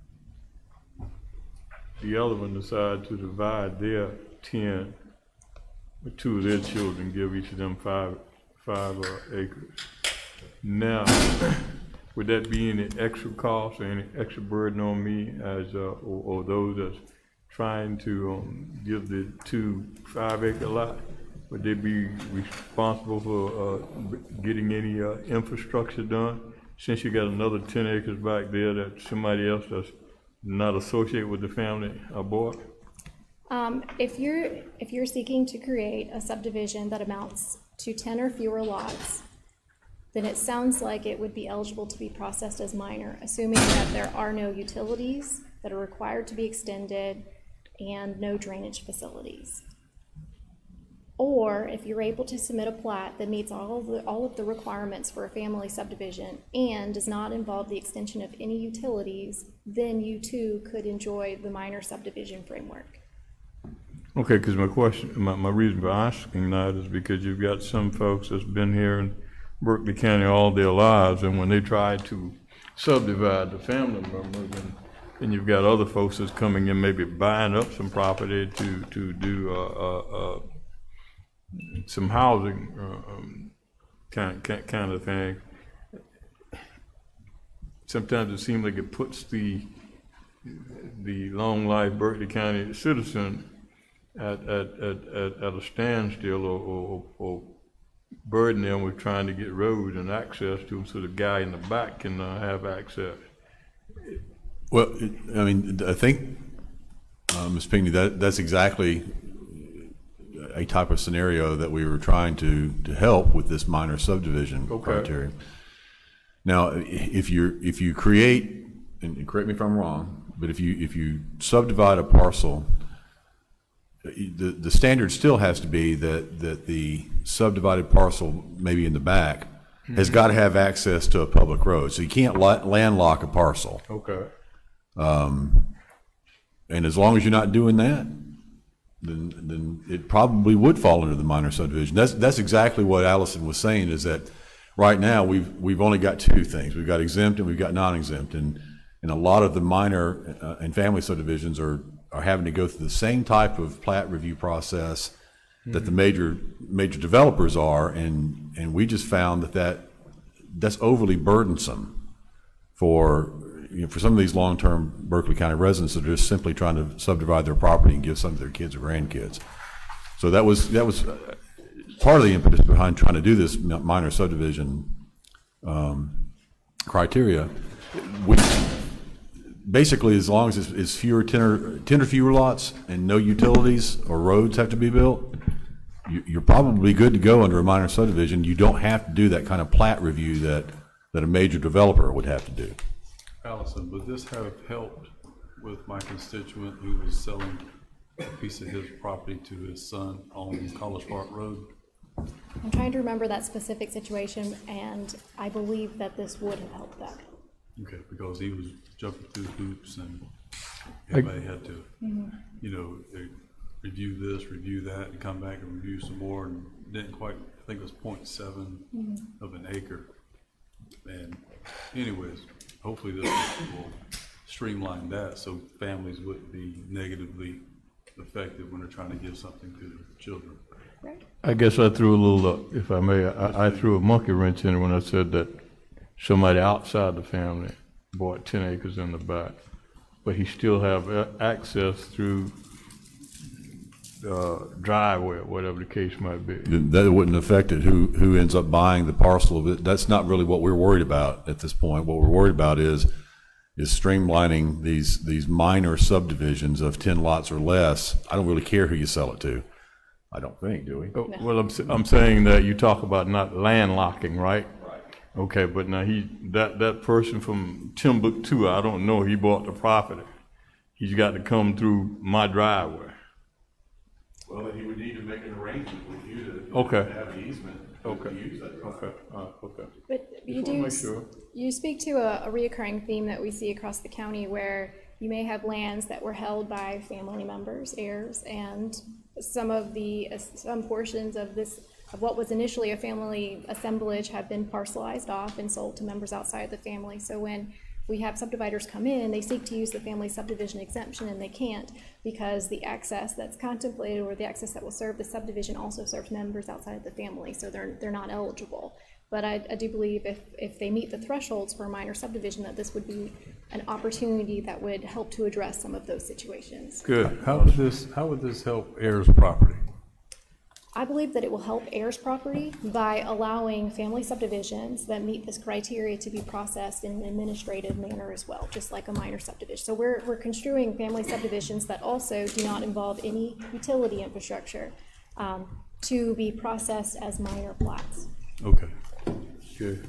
the other one decided to divide their ten with two of their children, give each of them five, five uh, acres. Now, would that be any extra cost or any extra burden on me as, uh, or, or those that's trying to um, give the two five acre lot? Would they be responsible for uh, getting any uh, infrastructure done? Since you got another ten acres back there that somebody else that's not associated with the family uh, bought? Um, if you're if you're seeking to create a subdivision that amounts to ten or fewer lots, then it sounds like it would be eligible to be processed as minor, assuming that there are no utilities that are required to be extended and no drainage facilities. Or if you're able to submit a plat that meets all of the, all of the requirements for a family subdivision and does not involve the extension of any utilities, then you too could enjoy the minor subdivision framework. Okay, because my question, my, my reason for asking that is because you've got some folks that's been here in Berkeley County all their lives, and when they try to subdivide the family members, and, and you've got other folks that's coming in, maybe buying up some property to, to do uh, uh, uh, some housing uh, um, kind, kind, kind of thing. Sometimes it seems like it puts the, the long life Berkeley County citizen At, at, at, at, at a standstill, or, or, or burden them with trying to get roads and access to them so the guy in the back can uh, have access. Well, it, I mean, I think, uh, Miz Pinckney, that, that's exactly a type of scenario that we were trying to, to help with this minor subdivision Okay. criteria. Now, if you if you create, and correct me if I'm wrong, but if you if you subdivide a parcel, the the standard still has to be that that the subdivided parcel, maybe in the back, mm-hmm. has got to have access to a public road. So you can't landlock a parcel. Okay. Um, and as long as you're not doing that, then then it probably would fall under the minor subdivision. That's that's exactly what Allison was saying. Is that right now we've we've only got two things. We've got exempt and we've got non-exempt, and and a lot of the minor uh, and family subdivisions are. are having to go through the same type of plat review process mm-hmm. that the major major developers are, and and we just found that, that that's overly burdensome for you know, for some of these long-term Berkeley County residents that are just simply trying to subdivide their property and give some of their kids or grandkids. So that was that was part of the impetus behind trying to do this minor subdivision um, criteria. We, Basically, as long as it's, it's fewer, ten or, ten or fewer lots and no utilities or roads have to be built, you, you're probably good to go under a minor subdivision. You don't have to do that kind of plat review that, that a major developer would have to do. Allison, would this have helped with my constituent who was selling a piece of his property to his son on College Park Road? I'm trying to remember that specific situation, and I believe that this would have helped that. Okay, because he was jumping through hoops and everybody had to, mm-hmm. you know, review this, review that, and come back and review some more, and didn't quite, I think it was point seven mm-hmm. of an acre. And anyways, hopefully this will streamline that so families wouldn't be negatively affected when they're trying to give something to their children. Right. I guess I threw a little, uh, if I may, I, I threw a monkey wrench in it when I said that somebody outside the family bought ten acres in the back, but he still have access through uh, driveway or whatever the case might be. That wouldn't affect it. Who who ends up buying the parcel of it? That's not really what we're worried about at this point. What we're worried about is is streamlining these, these minor subdivisions of ten lots or less. I don't really care who you sell it to. I don't think, do we? Oh, well, I'm, s- I'm saying that you talk about not landlocking, right? Right. Okay, but now he, that, that person from Timbuktu, I don't know, he bought the property. He's got to come through my driveway. Well, then he would need to make an arrangement with you to Okay. to have an easement. to Okay. use that driveway. Okay, all right, okay. But you wanna do, make s- sure. you speak to a, a reoccurring theme that we see across the county where you may have lands that were held by family members, heirs, and some of the, uh, some portions of this, of what was initially a family assemblage have been parcelized off and sold to members outside of the family. So when we have subdividers come in, they seek to use the family subdivision exemption and they can't because the access that's contemplated or the access that will serve the subdivision also serves members outside of the family, so they're, they're not eligible. But I, I do believe if, if they meet the thresholds for a minor subdivision, that this would be an opportunity that would help to address some of those situations. Good. How would this, how would this help heirs property? I believe that it will help heirs property by allowing family subdivisions that meet this criteria to be processed in an administrative manner as well, just like a minor subdivision. So we're, we're construing family subdivisions that also do not involve any utility infrastructure um, to be processed as minor plats. Okay, good.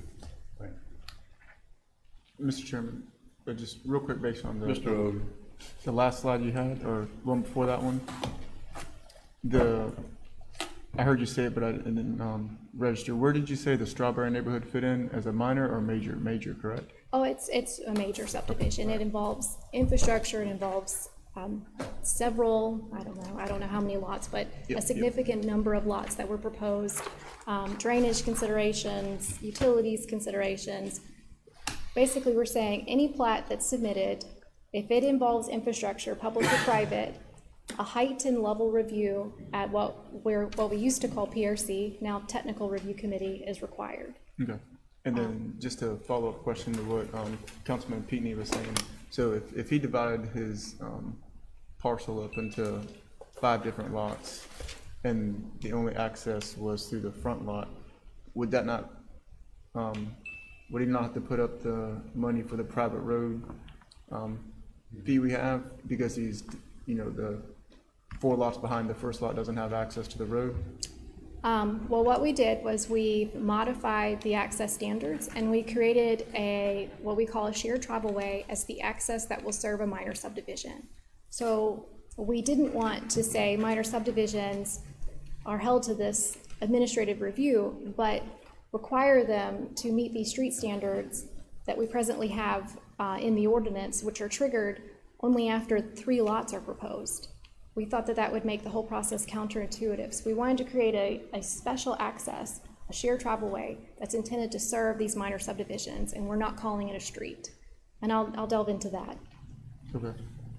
Mister Chairman, but just real quick based on the. Mister Odom. The last slide you had, or one before that one. The, I heard you say it, but I didn't um, register. Where did you say the Strawberry neighborhood fit in, as a minor or major? Major, correct? Oh, it's, it's a major subdivision. It involves infrastructure, it involves um, several, I don't know, I don't know how many lots, but Yep, a significant number of lots that were proposed, um, drainage considerations, utilities considerations. Basically, we're saying any plat that's submitted, if it involves infrastructure, public or private, a height and level review at what where what we used to call P R C, now Technical Review Committee, is required. Okay. And then just a follow-up question to what um, Councilman Peatney was saying. So if, if he divided his um, parcel up into five different lots and the only access was through the front lot, would that not, um, would he not have to put up the money for the private road um, fee we have? Because he's, you know, the four lots behind the first lot doesn't have access to the road? Um, well, what we did was we modified the access standards and we created a, what we call a shared travelway as the access that will serve a minor subdivision. So we didn't want to say minor subdivisions are held to this administrative review, but require them to meet these street standards that we presently have uh, in the ordinance, which are triggered only after three lots are proposed. We thought that that would make the whole process counterintuitive. So we wanted to create a, a special access, a shared travelway that's intended to serve these minor subdivisions, and we're not calling it a street. And I'll, I'll delve into that. Okay.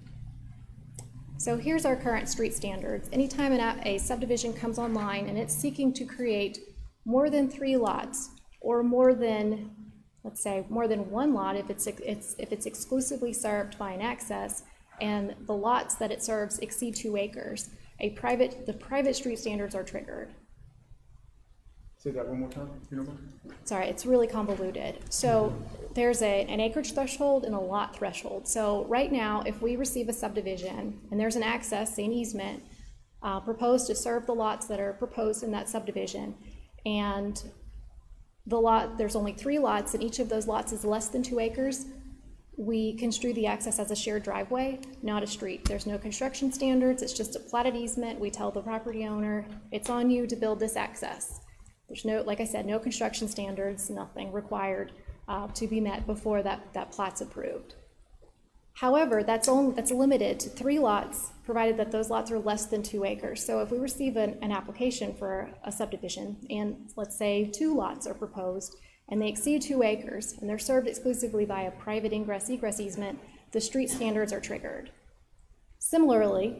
So here's our current street standards. Anytime an, a subdivision comes online and it's seeking to create more than three lots, or more than, let's say, more than one lot if it's, it's, if it's exclusively served by an access, and the lots that it serves exceed two acres, a private, the private street standards are triggered. Say that one more time, if you don't mind. Sorry, it's really convoluted. So there's a, an acreage threshold and a lot threshold. So right now, if we receive a subdivision and there's an access, say an easement, uh, proposed to serve the lots that are proposed in that subdivision, and the lot, there's only three lots and each of those lots is less than two acres, we construe the access as a shared driveway, not a street. There's no construction standards, it's just a platted easement. We tell the property owner, it's on you to build this access. There's no, like I said, no construction standards, nothing required uh, to be met before that, that plat's approved. However, that's, only, that's limited to three lots, provided that those lots are less than two acres. So if we receive an, an application for a subdivision, and let's say two lots are proposed, and they exceed two acres, and they're served exclusively by a private ingress-egress easement, the street standards are triggered. Similarly,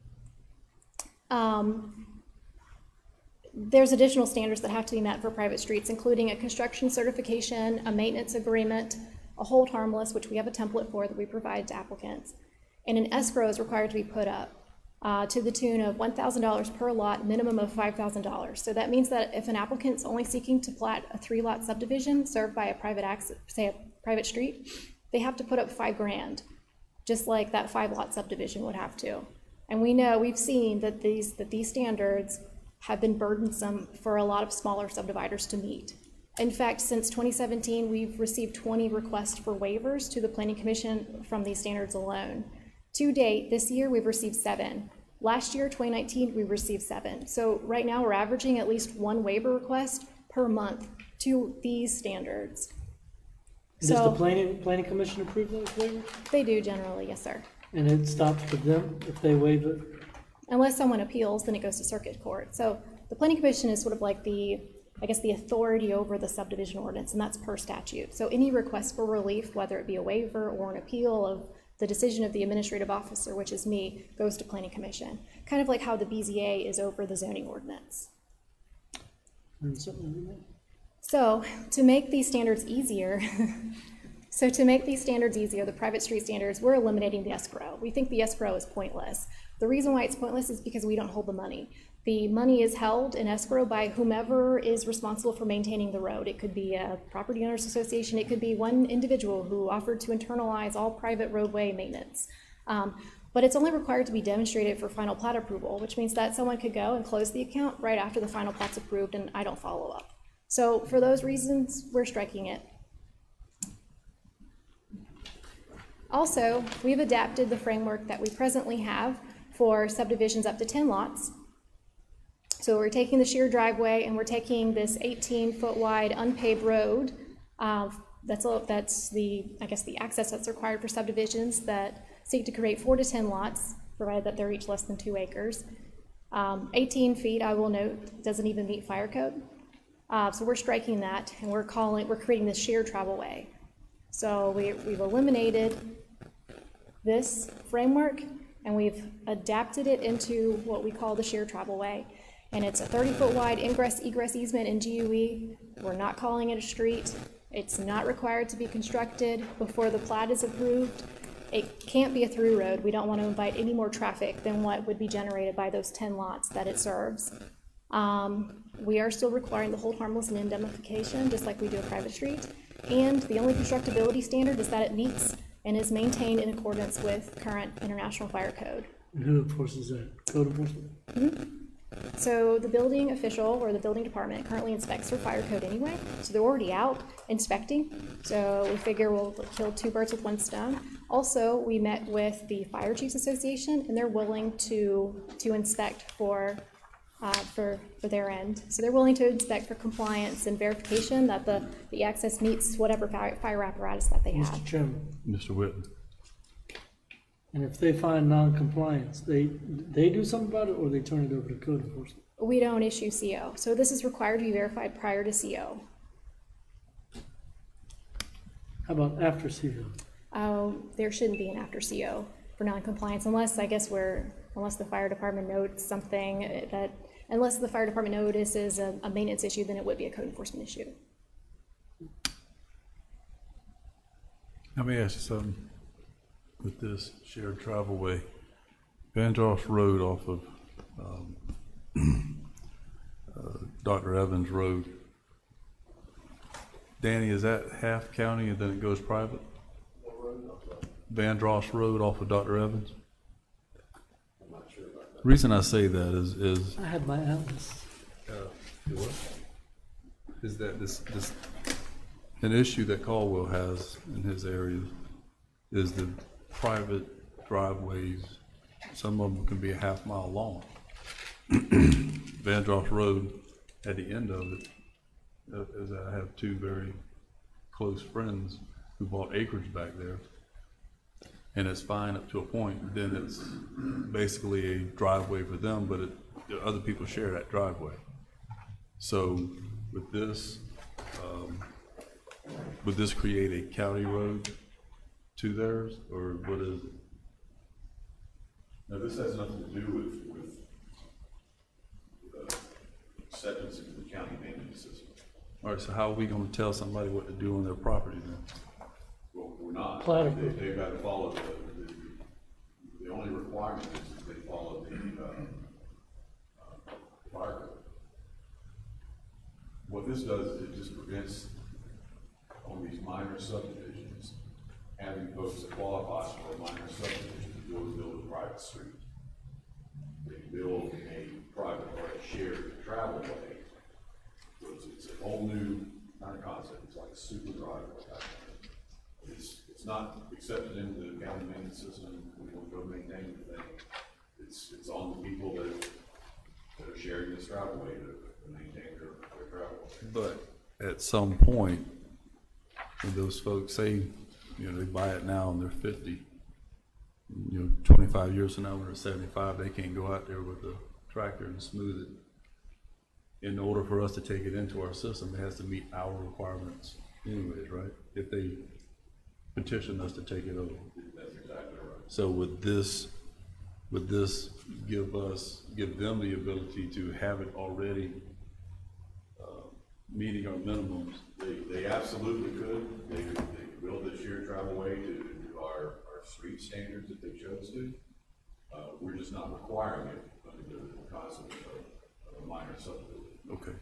um, there's additional standards that have to be met for private streets, including a construction certification, a maintenance agreement, a hold harmless, which we have a template for that we provide to applicants, and an escrow is required to be put up uh, to the tune of one thousand dollars per lot, minimum of five thousand dollars. So that means that if an applicant's only seeking to plat a three-lot subdivision served by a private access, say a private street, they have to put up five grand, just like that five lot subdivision would have to. And we know, we've seen that these, that these standards have been burdensome for a lot of smaller subdividers to meet. In fact, since twenty seventeen, we've received twenty requests for waivers to the Planning Commission from these standards alone. To date, this year, we've received seven. Last year, twenty nineteen, we received seven. So right now, we're averaging at least one waiver request per month to these standards. Does the So planning, planning commission approve those waivers? they do generally, yes, sir. And it stops with them if they waive it? Unless someone appeals, then it goes to circuit court. So the Planning Commission is sort of like the, I guess, the authority over the subdivision ordinance, and that's per statute. So any request for relief, whether it be a waiver or an appeal of the decision of the administrative officer, which is me, goes to Planning Commission. Kind of like how the B Z A is over the zoning ordinance. And something- So to make these standards easier, so to make these standards easier, the private street standards, we're eliminating the escrow. We think the escrow is pointless. The reason why it's pointless is because we don't hold the money. The money is held in escrow by whomever is responsible for maintaining the road. It could be a property owners association. It could be one individual who offered to internalize all private roadway maintenance. Um, but it's only required to be demonstrated for final plat approval, which means that someone could go and close the account right after the final plat's approved and I don't follow up. So for those reasons, we're striking it. Also, we've adapted the framework that we presently have for subdivisions up to ten lots. So we're taking the sheer driveway and we're taking this eighteen foot wide unpaved road. Uh, that's, a, that's the, I guess, the access that's required for subdivisions that seek to create four to ten lots, provided that they're each less than two acres. Um, eighteen feet, I will note, doesn't even meet fire code. Uh, so we're striking that and we're calling, we're creating this shared travelway. So we, we've eliminated this framework and we've adapted it into what we call the shared travelway. And it's a thirty foot wide ingress egress easement in G U E. We're not calling it a street. It's not required to be constructed before the plat is approved. It can't be a through road. We don't want to invite any more traffic than what would be generated by those ten lots that it serves. Um, we are still requiring the hold harmless and indemnification, just like we do a private street. And the only constructability standard is that it meets and is maintained in accordance with current international fire code. And who enforces that? Code enforcement? Mm-hmm. So the building official or the building department currently inspects for fire code anyway, so they're already out inspecting. So we figure we'll kill two birds with one stone. Also, we met with the Fire Chiefs Association and they're willing to, to inspect for Uh, for, for their end. So they're willing to inspect for compliance and verification that the, the access meets whatever fire, fire apparatus that they have. Mister Chairman, Mister Whitten. and if they find non-compliance, they, they do something about it or they turn it over to code enforcement? We don't issue C O. So this is required to be verified prior to C O. How about after C O? Oh, there shouldn't be an after C O for non-compliance unless, I guess we're, unless the fire department notes something that, unless the fire department notices a, a maintenance issue, then it would be a code enforcement issue. Let me ask you something with this shared travelway. Vandross Road off of um, uh, Doctor Evans Road. Danny, is that half county and then it goes private? Vandross Road off of Doctor Evans? The reason I say that is, is I have my atlas. uh, is that this, this, an issue that Caldwell has in his area is the private driveways. Some of them can be a half mile long. Vandross Road, at the end of it, uh, is I have two very close friends who bought acreage back there. And it's fine up to a point, then it's basically a driveway for them, but it, other people share that driveway. So with this, um, would this create a county road to theirs, or what is it? Now, this has nothing to do with, with uh, acceptance into the county maintenance system. All right, so how are we gonna tell somebody what to do on their property then? Well, we're not. Plat They, approved. they've got to follow the, the, the only requirement is that they follow the, uh, uh, fire code. What this does is it just prevents, on these minor subdivisions, private street. They build a private or a shared travel way. So it's, it's a whole new kind of concept. It's like a super driveway type thing. It's, it's not accepted into the county maintenance system. We don't go maintain the thing. It's, it's on the people that, that are sharing this driveway to, to maintain their, their travel. But at some point, when those folks say, you know, they buy it now and they're fifty, you know, twenty-five years from now when they're seventy-five, they can't go out there with a tractor and smooth it. In order for us to take it into our system, it has to meet our requirements anyways, right? If they petition us to take it over. That's exactly right. So would this, would this give us, give them the ability to have it already uh, meeting our minimums? They, they absolutely could. They could, they could build this shared travelway to our, our street standards if they chose to. Uh, we're just not requiring it under the concept of, of a minor subdivision. Okay.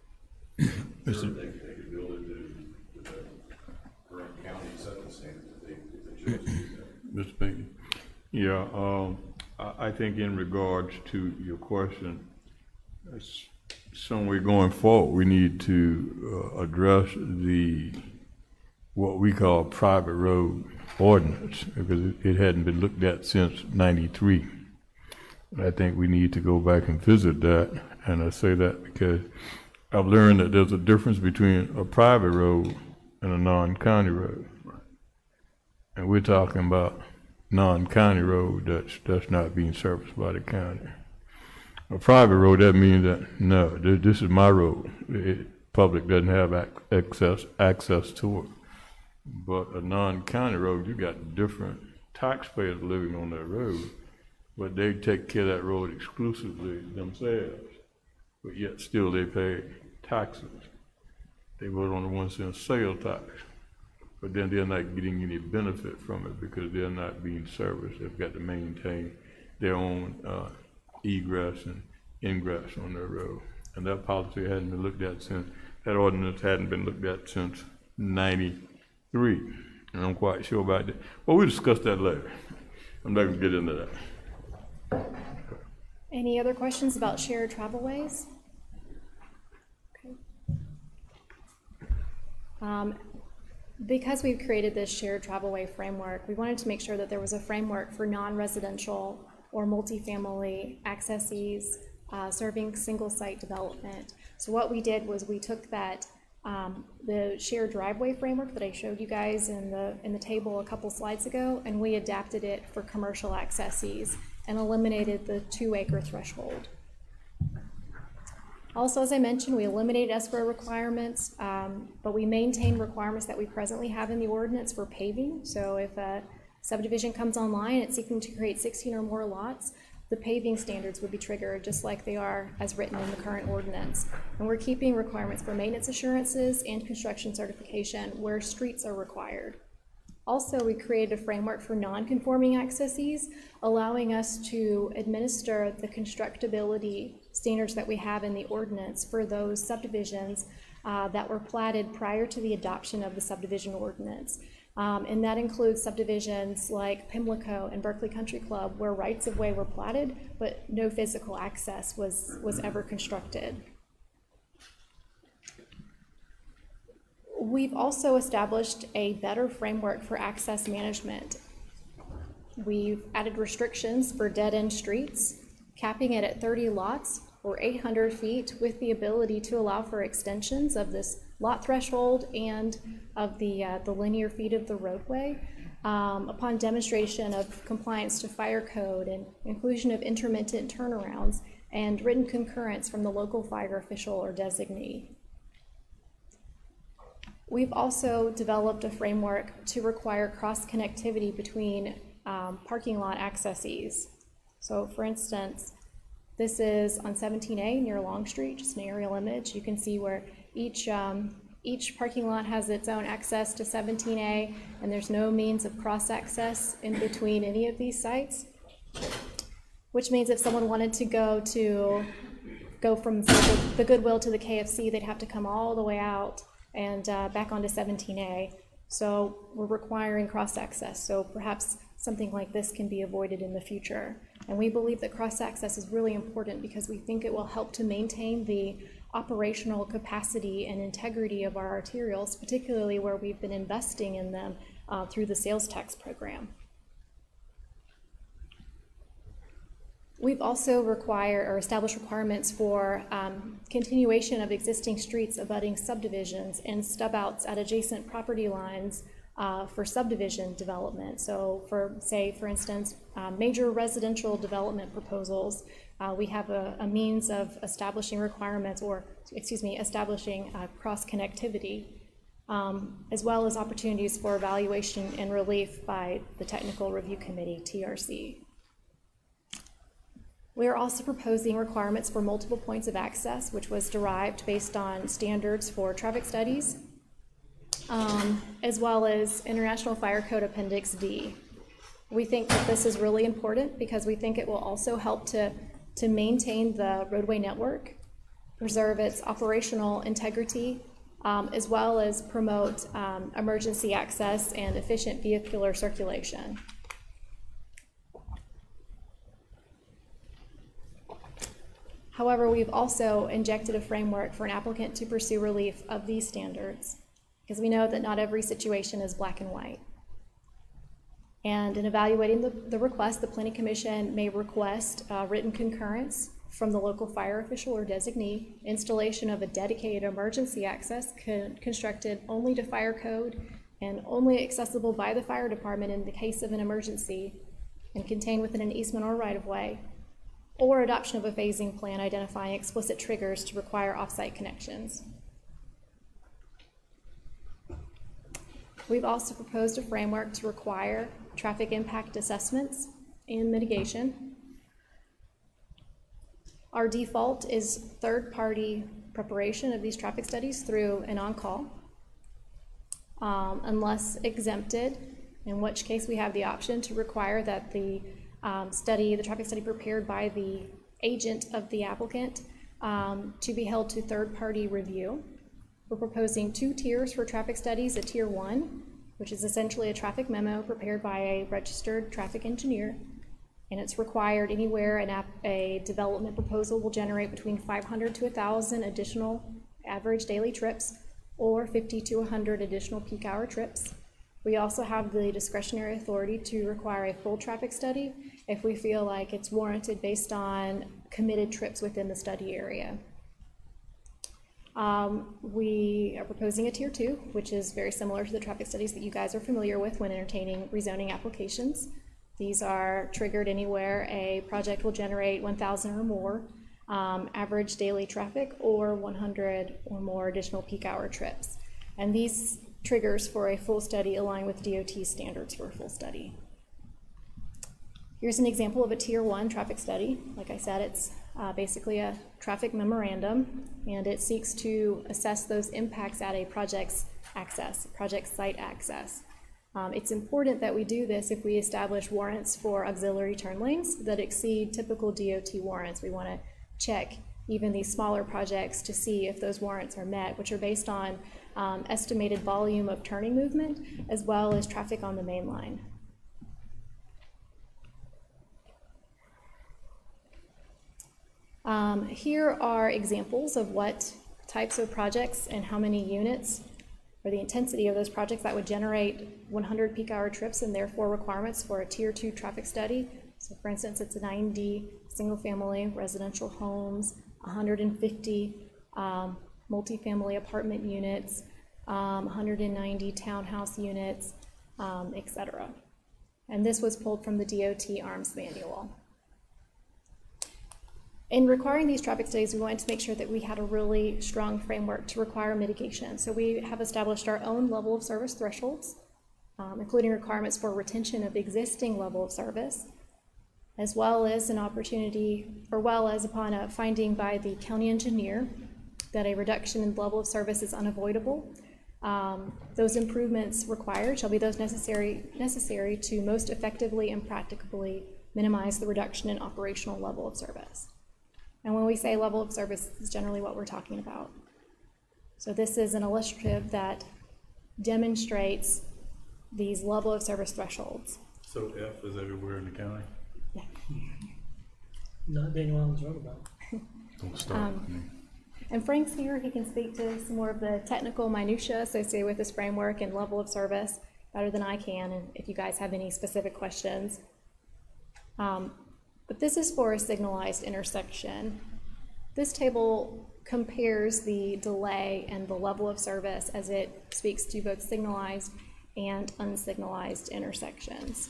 Sure, they, they could build it to, to the current county acceptance standards if they, if they chose to do that. Mister Pinckney? Yeah, um, I, I think in regards to your question, it's some way going forward, we need to uh, address the, what we call private road ordinance, because it, it hadn't been looked at since ninety-three. I think we need to go back and visit that, and I say that because I've learned that there's a difference between a private road and a non-county road. And we're talking about non-county road that's, that's not being serviced by the county. A private road, that means that, no, this, this is my road. It, public doesn't have ac access, access to it. But a non-county road, you got different taxpayers living on that road, but they take care of that road exclusively themselves. But yet still they pay taxes. They vote on the one cent sales tax, but then they're not getting any benefit from it because they're not being serviced. They've got to maintain their own uh, egress and ingress on their road. And that policy hadn't been looked at since, that ordinance hadn't been looked at since ninety-three. And I'm quite sure about that. Well, we'll discuss that later. I'm not gonna get into that. Any other questions about shared travelways? Okay. Um, because we've created this shared travelway framework, we wanted to make sure that there was a framework for non-residential or multifamily accessees uh, serving single site development. So what we did was we took that um, the shared driveway framework that I showed you guys in the in the table a couple slides ago, and we adapted it for commercial accessees and eliminated the two acre threshold. Also, as I mentioned, we eliminated escrow requirements, um, but we maintain requirements that we presently have in the ordinance for paving. So if a subdivision comes online, it's seeking to create sixteen or more lots, the paving standards would be triggered just like they are as written in the current ordinance. And we're keeping requirements for maintenance assurances and construction certification where streets are required. Also, we created a framework for non-conforming accessees, allowing us to administer the constructability standards that we have in the ordinance for those subdivisions uh, that were platted prior to the adoption of the subdivision ordinance. Um, and that includes subdivisions like Pimlico and Berkeley Country Club, where rights-of-way were platted, but no physical access was, was ever constructed. We've also established a better framework for access management. We've added restrictions for dead-end streets, capping it at thirty lots or eight hundred feet with the ability to allow for extensions of this lot threshold and of the, uh, the linear feet of the roadway um, upon demonstration of compliance to fire code and inclusion of intermittent turnarounds and written concurrence from the local fire official or designee. We've also developed a framework to require cross-connectivity between um, parking lot accessees. So for instance, this is on seventeen A near Long Street, just an aerial image. You can see where each, um, each parking lot has its own access to seventeen A, and there's no means of cross-access in between any of these sites, which means if someone wanted to go to, go from the, the Goodwill to the K F C, they'd have to come all the way out and uh, back onto seventeen A. So we're requiring cross-access. So perhaps something like this can be avoided in the future. And we believe that cross-access is really important because we think it will help to maintain the operational capacity and integrity of our arterials, particularly where we've been investing in them uh, through the sales tax program. We've also required or established requirements for um, continuation of existing streets abutting subdivisions and stub outs at adjacent property lines uh, for subdivision development. So for, say, for instance, uh, major residential development proposals, uh, we have a, a means of establishing requirements or, excuse me, establishing uh, cross-connectivity, um, as well as opportunities for evaluation and relief by the Technical Review Committee, T R C. We are also proposing requirements for multiple points of access, which was derived based on standards for traffic studies, um, as well as International Fire Code Appendix D. We think that this is really important because we think it will also help to, to maintain the roadway network, preserve its operational integrity, um, as well as promote um, emergency access and efficient vehicular circulation. However, we've also injected a framework for an applicant to pursue relief of these standards, because we know that not every situation is black and white. And in evaluating the, the request, the Planning Commission may request uh, written concurrence from the local fire official or designee, installation of a dedicated emergency access con constructed only to fire code and only accessible by the fire department in the case of an emergency, and contained within an easement or right-of-way, or adoption of a phasing plan identifying explicit triggers to require off-site connections. We've also proposed a framework to require traffic impact assessments and mitigation. Our default is third-party preparation of these traffic studies through an on-call, um, unless exempted, in which case we have the option to require that the Um, study, the traffic study prepared by the agent of the applicant, um, to be held to third-party review. We're proposing two tiers for traffic studies. A tier one, which is essentially a traffic memo prepared by a registered traffic engineer, and it's required anywhere an app, a development proposal will generate between five hundred to one thousand additional average daily trips, or fifty to one hundred additional peak hour trips. We also have the discretionary authority to require a full traffic study if we feel like it's warranted based on committed trips within the study area. Um, we are proposing a tier two, which is very similar to the traffic studies that you guys are familiar with when entertaining rezoning applications. These are triggered anywhere a project will generate one thousand or more um, average daily traffic, or one hundred or more additional peak hour trips. And these triggers for a full study align with D O T standards for a full study. Here's an example of a tier one traffic study. Like I said, it's uh, basically a traffic memorandum, and it seeks to assess those impacts at a project's access, project site access. Um, it's important that we do this if we establish warrants for auxiliary turn lanes that exceed typical D O T warrants. We want to check even these smaller projects to see if those warrants are met, which are based on um, estimated volume of turning movement as well as traffic on the main line. Um, here are examples of what types of projects and how many units, or the intensity of those projects that would generate one hundred peak hour trips, and therefore requirements for a tier two traffic study. So for instance, it's a ninety single family residential homes, one hundred fifty um, multifamily apartment units, um, one hundred ninety townhouse units, um, et cetera. And this was pulled from the D O T ARMS manual. In requiring these traffic studies, we wanted to make sure that we had a really strong framework to require mitigation. So we have established our own level of service thresholds, um, including requirements for retention of existing level of service, as well as an opportunity, or well as upon a finding by the county engineer that a reduction in level of service is unavoidable. Um, those improvements required shall be those necessary, necessary to most effectively and practicably minimize the reduction in operational level of service. And when we say level of service, this is generally what we're talking about. So this is an illustrative that demonstrates these level of service thresholds. So F is everywhere in the county? Not Daniel Island's Roundabout. Don't start with me. And Frank's here, he can speak to some more of the technical minutia associated with this framework and level of service better than I can, and if you guys have any specific questions. Um, but this is for a signalized intersection. This table compares the delay and the level of service as it speaks to both signalized and unsignalized intersections.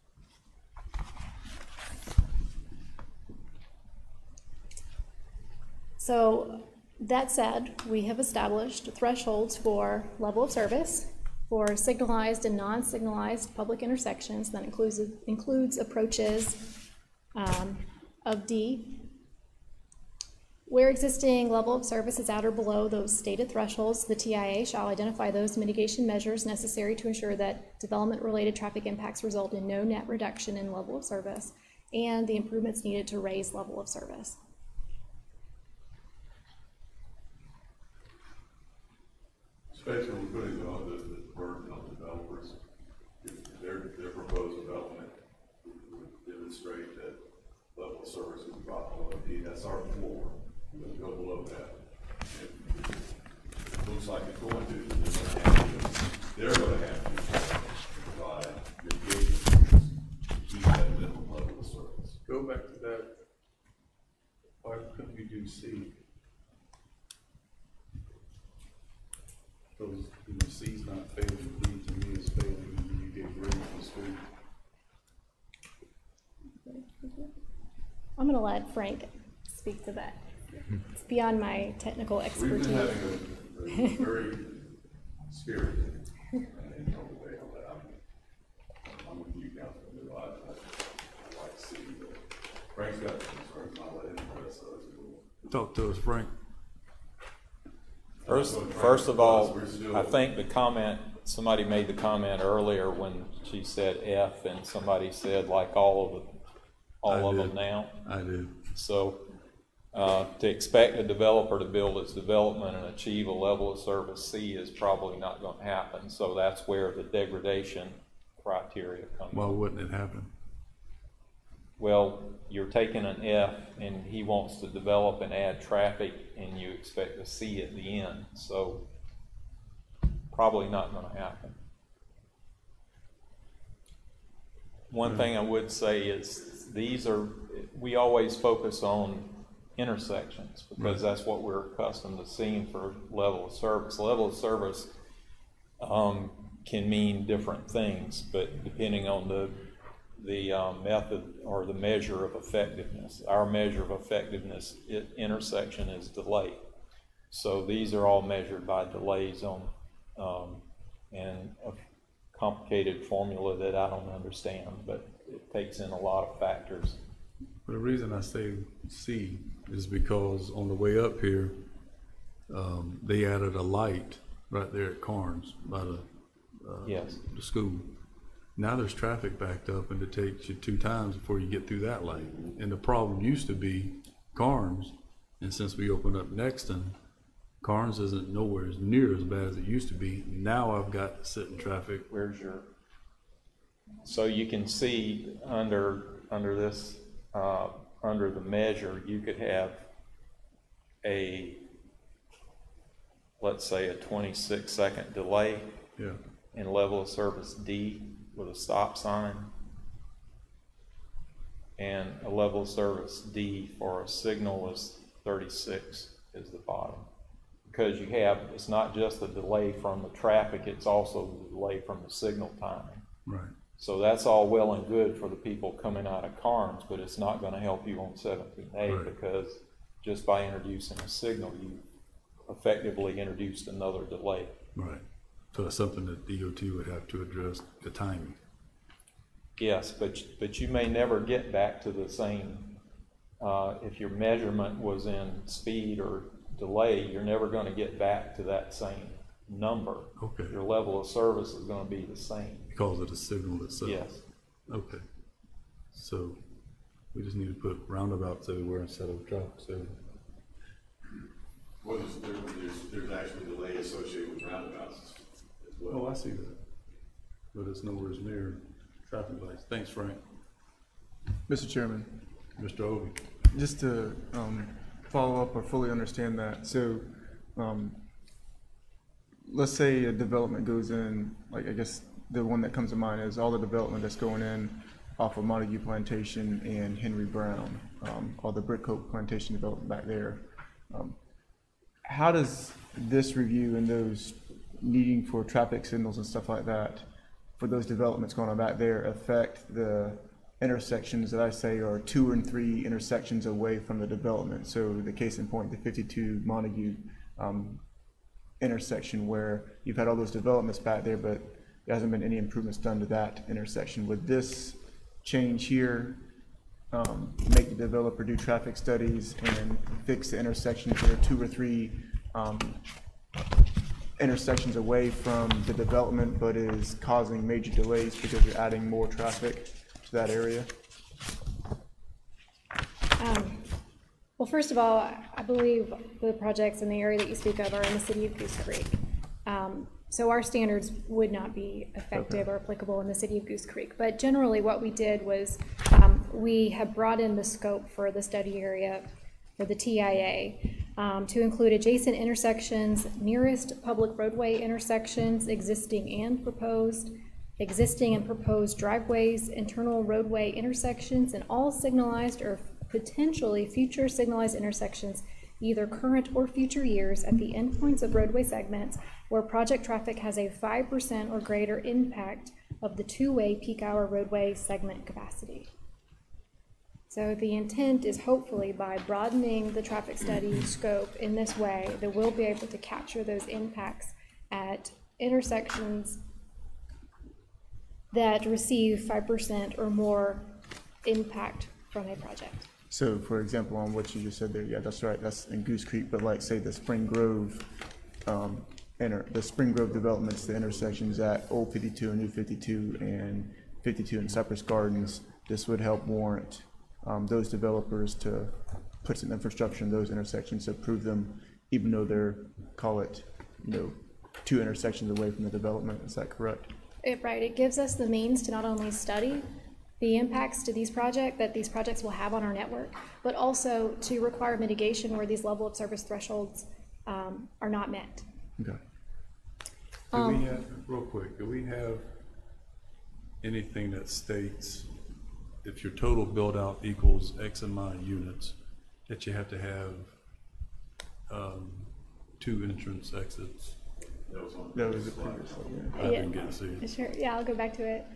So that said, we have established thresholds for level of service for signalized and non-signalized public intersections. That includes, includes approaches um, of D. Where existing level of service is at or below those stated thresholds, the T I A shall identify those mitigation measures necessary to ensure that development-related traffic impacts result in no net reduction in level of service and the improvements needed to raise level of service. Basically, we're putting on the, the burden on developers. If their, their proposed development would demonstrate that level of service is about below D. That's our floor. We're going to go below that. If it looks like it's going to, they're going to have to provide mitigation to keep that minimum level of service. Go back to that. Why couldn't we do C? Because, you know, C's not failing, D to me is failing, and you get grade for school. I'm going to let Frank speak to that. It's beyond my technical expertise. We've been having a, a very spirited and debate on that. I'm, I'm with you, Councilman. I, I, I like to see that Frank's got concerns, and I'll let him address those. Talk to us, Frank. First, first of all, I think the comment, somebody made the comment earlier when she said F, and somebody said like all of the, all of them now. I did. So uh, to expect a developer to build its development and achieve a level of service C is probably not going to happen. So that's where the degradation criteria comes in. Why wouldn't it happen? Well, you're taking an F and he wants to develop and add traffic and you expect a C at the end. So probably not going to happen. One thing I would say is these are, we always focus on intersections because that's what we're accustomed to seeing for level of service. Level of service um, can mean different things, but depending on the the um, method or the measure of effectiveness. Our measure of effectiveness at intersection is delay. So these are all measured by delays on um, and a complicated formula that I don't understand, but it takes in a lot of factors. The reason I say C is because on the way up here, um, they added a light right there at Carnes by the, uh, yes. the school. Now there's traffic backed up and it takes you two times before you get through that light. And the problem used to be Carnes, and since we opened up Nexton, Carnes isn't nowhere as near as bad as it used to be. Now I've got to sit in traffic. Where's your, so you can see under, under this, uh, under the measure, you could have a, let's say a twenty-six second delay yeah. in level of service D with a stop sign, and a level of service D for a signal is thirty-six is the bottom. Because you have, it's not just the delay from the traffic, it's also the delay from the signal timing. Right. So that's all well and good for the people coming out of Carnes, but it's not going to help you on seventeen A right. because just by introducing a signal, you effectively introduced another delay. Right. So it's something that D O T would have to address, the timing. Yes, but but you may never get back to the same, uh, if your measurement was in speed or delay, you're never going to get back to that same number. Okay. Your level of service is going to be the same. Because of the signal itself? Yes. Okay. So we just need to put roundabouts everywhere instead of trucks everywhere. Well, there's, there's, there's actually delay associated with roundabouts as well. Oh, I see that. But it's nowhere near traffic lights. Thanks, Frank. Mister Chairman, Mister Ovi. just to um, follow up or fully understand that, so um, let's say a development goes in, like I guess the one that comes to mind is all the development that's going in off of Montague Plantation and Henry Brown, um, all the Brick Oak Plantation development back there. Um, how does this review and those needing for traffic signals and stuff like that for those developments going on back there affect the intersections that I say are two and three intersections away from the development? So the case in point, the fifty-two Montague um, intersection, where you've had all those developments back there, but there hasn't been any improvements done to that intersection. Would this change here um, make the developer do traffic studies and fix the intersections that are two or three um, intersections away from the development, but is causing major delays because you're adding more traffic to that area? Um, well, first of all, I believe the projects in the area that you speak of are in the city of Goose Creek. Um, so our standards would not be effective okay. or applicable in the city of Goose Creek. But generally what we did was um, we have brought in the scope for the study area for the T I A um, to include adjacent intersections, nearest public roadway intersections, existing and proposed, existing and proposed driveways, internal roadway intersections, and all signalized or potentially future signalized intersections, either current or future years, at the endpoints of roadway segments where project traffic has a five percent or greater impact of the two-way peak hour roadway segment capacity. So the intent is hopefully by broadening the traffic study scope in this way that we'll be able to capture those impacts at intersections that receive five percent or more impact from a project. So for example, on what you just said there, yeah, that's right, that's in Goose Creek, but like say the Spring Grove, um, enter, the Spring Grove developments, the intersections at Old fifty-two and New fifty-two and fifty-two and Cypress Gardens, this would help warrant um, those developers to put some infrastructure in those intersections to improve them, even though they're, call it, you know, two intersections away from the development. Is that correct? It, right, it gives us the means to not only study the impacts to these projects that these projects will have on our network, but also to require mitigation where these level of service thresholds um, are not met. Okay. Do Um, we have, real quick, do we have anything that states if your total build out equals X amount of units, that you have to have um, two entrance exits? That was on That was the previous one, yeah. I Yeah. didn't get to see it. Sure, yeah, I'll go back to it.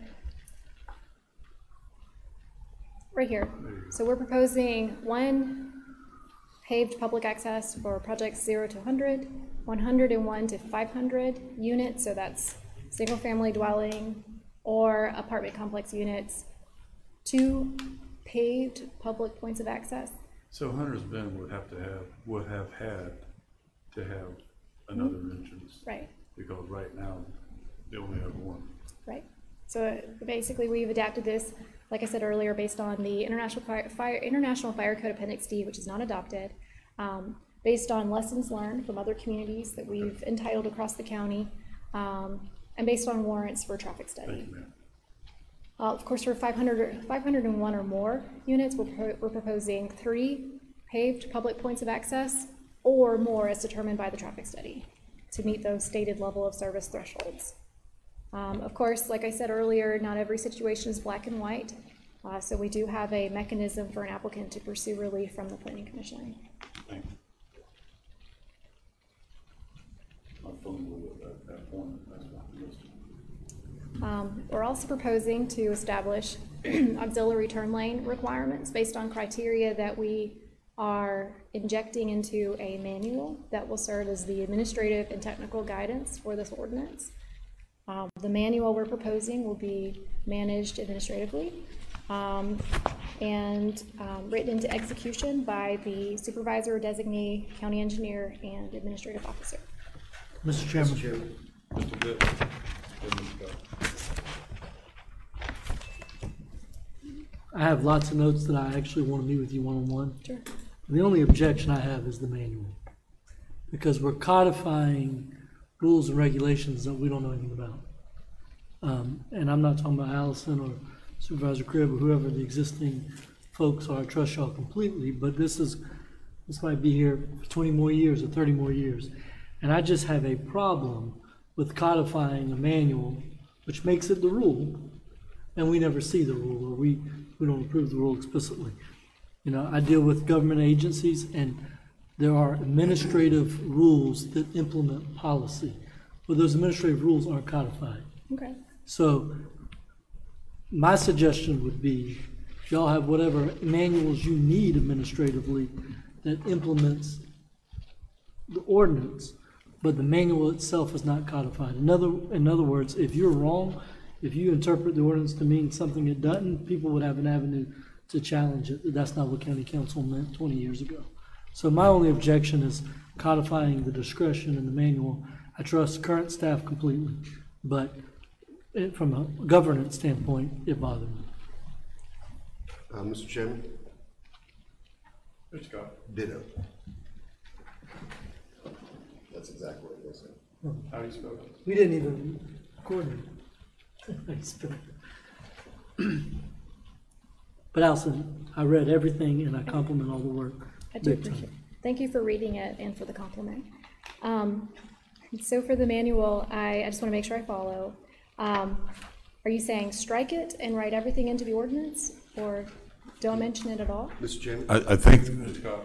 Right here. So we're proposing one paved public access for projects zero to one hundred, one hundred one to five hundred units, so that's single family dwelling or apartment complex units, two paved public points of access. So Hunter's Bend would have to have, would have had to have another mm-hmm. entrance. Right. Because right now, they only have one. Right. So basically we've adapted this, like I said earlier, based on the International Fire, Fire, International Fire Code Appendix D, which is not adopted, um, based on lessons learned from other communities that we've entitled across the county, um, and based on warrants for traffic study. Thank you, ma'am. Uh, of course, for five hundred, five hundred one or more units, we're, pro we're proposing three paved public points of access or more as determined by the traffic study to meet those stated level of service thresholds. Um, of course, like I said earlier, not every situation is black and white, uh, so we do have a mechanism for an applicant to pursue relief from the Planning Commission. Thank you. My phone blew up at that point. That's why I missed it. Um, we're also proposing to establish auxiliary turn lane requirements based on criteria that we are injecting into a manual that will serve as the administrative and technical guidance for this ordinance. Um, the manual we're proposing will be managed administratively um, and um, written into execution by the supervisor, designee, county engineer, and administrative officer. Mister Chairman. Mister Chairman. Mister Bitt. Then Mister Scott. I have lots of notes that I actually want to meet with you one-on-one. Sure. The only objection I have is the manual, because we're codifying rules and regulations that we don't know anything about. Um, and I'm not talking about Allison or Supervisor Cribb or whoever the existing folks are, I trust y'all completely, but this is, this might be here for twenty more years or thirty more years. And I just have a problem with codifying a manual, which makes it the rule, and we never see the rule, or we, we don't approve the rule explicitly. You know, I deal with government agencies, and there are administrative rules that implement policy, but those administrative rules aren't codified. Okay. So my suggestion would be, y'all have whatever manuals you need administratively that implements the ordinance, but the manual itself is not codified. In other, in other words, if you're wrong, if you interpret the ordinance to mean something it doesn't, people would have an avenue to challenge it. That's not what county council meant twenty years ago. So my only objection is codifying the discretion in the manual. I trust current staff completely, but it, from a governance standpoint, it bothers me. Uh, Mister Chairman? Mister Scott. Ditto. That's exactly what I said. How do you spell it? We didn't even coordinate. How you spell it. But Allison, I read everything and I compliment all the work. I do Big time. appreciate it. Thank you for reading it and for the compliment. Um, so for the manual, I, I just want to make sure I follow. Um, are you saying strike it and write everything into the ordinance, or don't mention it at all? Mister Chairman? I, I think, Mister Scott.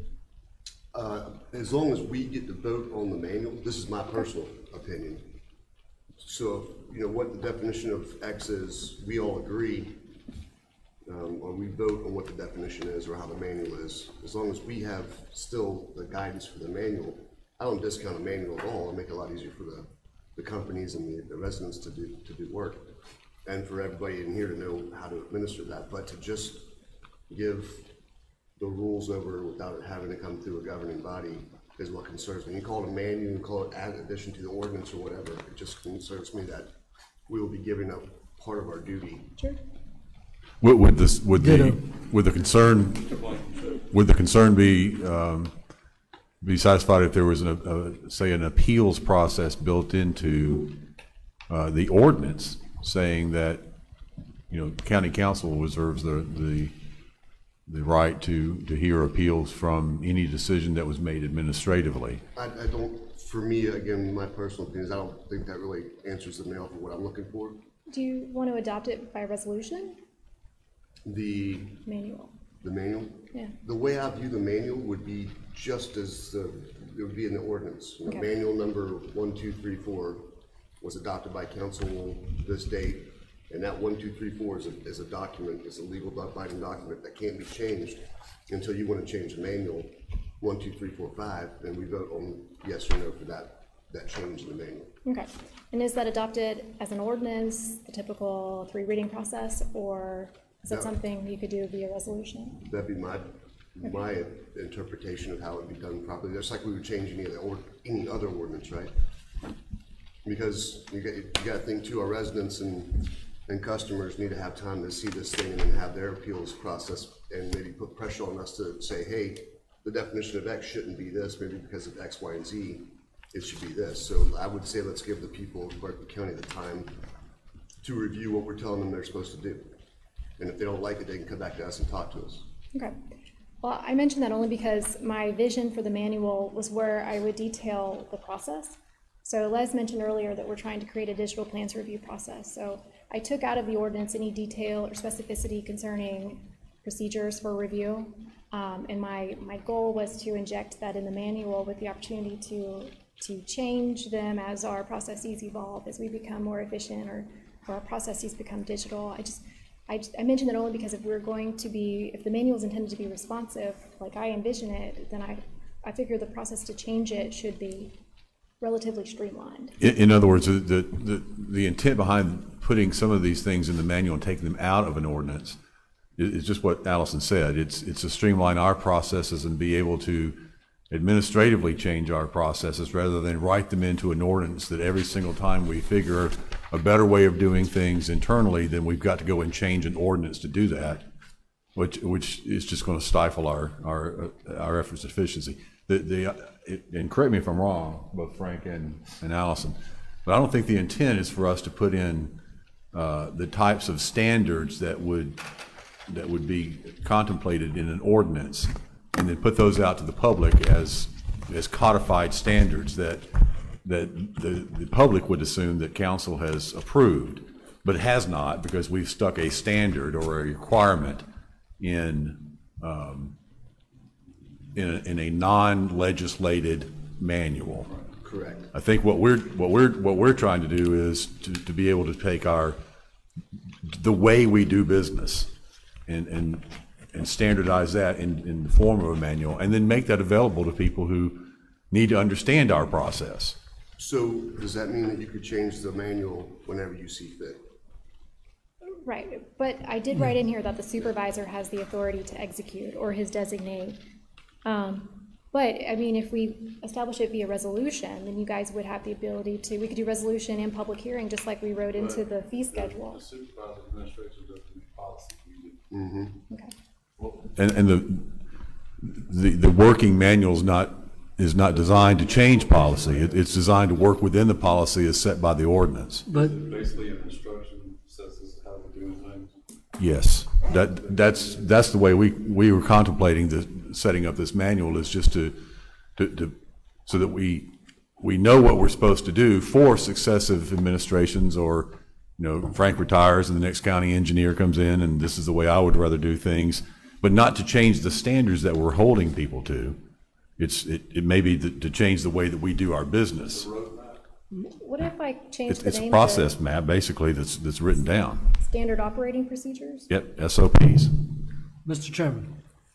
Uh, as long as we get to vote on the manual, this is my personal opinion. So, you know, what the definition of X is, we all agree, um, or we vote on what the definition is or how the manual is. As long as we have still the guidance for the manual, I don't discount a manual at all. I make it a lot easier for the, the companies and the, the residents to do, to do work, and for everybody in here to know how to administer that. But to just give the rules over without it having to come through a governing body is what concerns me. You call it a manual, you call it add addition to the ordinance or whatever. It just concerns me that we will be giving up part of our duty. Sure. would, would this, would the, Ditto. would the concern, would the concern be, um, be satisfied if there was, an, uh, say, an appeals process built into uh, the ordinance saying that, you know, county council reserves the, the the right to, to hear appeals from any decision that was made administratively? I, I don't, for me, again, my personal opinion is I don't think that really answers the mail for what I'm looking for. Do you want to adopt it by resolution? The, Manual. the manual? Yeah. The way I view the manual would be just as, uh, it would be in the ordinance. You know, Okay. Manual number one, two, three, four was adopted by council this date. And that one, two, three, four is a, is a document, is a legal binding document that can't be changed until you want to change the manual, one, two, three, four, five, then we vote on yes or no for that, that change in the manual. Okay. And is that adopted as an ordinance, the typical three reading process, or is that No. something you could do via resolution? That'd be my, my interpretation of how it would be done properly, just like we would change any other, or any other ordinance, right? Because you got, you got to think too, our residents and and customers need to have time to see this thing and then have their appeals process and maybe put pressure on us to say, hey, the definition of X shouldn't be this, maybe because of X, Y, and Z, it should be this. So I would say let's give the people of Berkeley County the time to review what we're telling them they're supposed to do. And if they don't like it, they can come back to us and talk to us. Okay. Well, I mentioned that only because my vision for the manual was where I would detail the process. So Les mentioned earlier that we're trying to create a digital plans review process. So I took out of the ordinance any detail or specificity concerning procedures for review. Um, and my, my goal was to inject that in the manual with the opportunity to, to change them as our processes evolve, as we become more efficient or, or our processes become digital. I just, I, I mentioned that only because if we're going to be, if the manual is intended to be responsive, like I envision it, then I, I figure the process to change it should be relatively streamlined. In, in other words, the, the, the intent behind putting some of these things in the manual and taking them out of an ordinance is, is just what Allison said. It's, it's to streamline our processes and be able to administratively change our processes rather than write them into an ordinance that every single time we figure a better way of doing things internally, then we've got to go and change an ordinance to do that, which, which is just going to stifle our, our, our efforts at efficiency. The, the, it, and correct me if I'm wrong, both Frank and, and Allison, but I don't think the intent is for us to put in uh, the types of standards that would, that would be contemplated in an ordinance, and then put those out to the public as, as codified standards that, that the, the public would assume that council has approved, but has not, because we've stuck a standard or a requirement in, um, in a, in a non-legislated manual. Correct. I think what we're, what we're, what we're trying to do is to, to be able to take our, the way we do business and, and, and standardize that in, in the form of a manual, and then make that available to people who need to understand our process. So does that mean that you could change the manual whenever you see fit? Right, but I did write in here that the supervisor has the authority to execute, or his designee. Um, but, I mean, if we establish it via resolution, then you guys would have the ability to, we could do resolution and public hearing, just like we wrote into the fee schedule. The supervisor administration does the policy. Mm-hmm. Okay. And, and the, the, the working manual is not, is not designed to change policy. It, it's designed to work within the policy as set by the ordinance. But Basically, an instruction says this is how we're doing things. Yes, that, that's, that's the way we, we were contemplating the, setting up this manual, is just to, to, to, so that we, we know what we're supposed to do for successive administrations, or, you know, Frank retires and the next county engineer comes in and this is the way I would rather do things, but not to change the standards that we're holding people to. It's, it, it may be the, to change the way that we do our business. What if I change It's, the it's a name process map, basically, that's, that's written down. to standard operating procedures? Yep, S O Ps. Mister Chairman,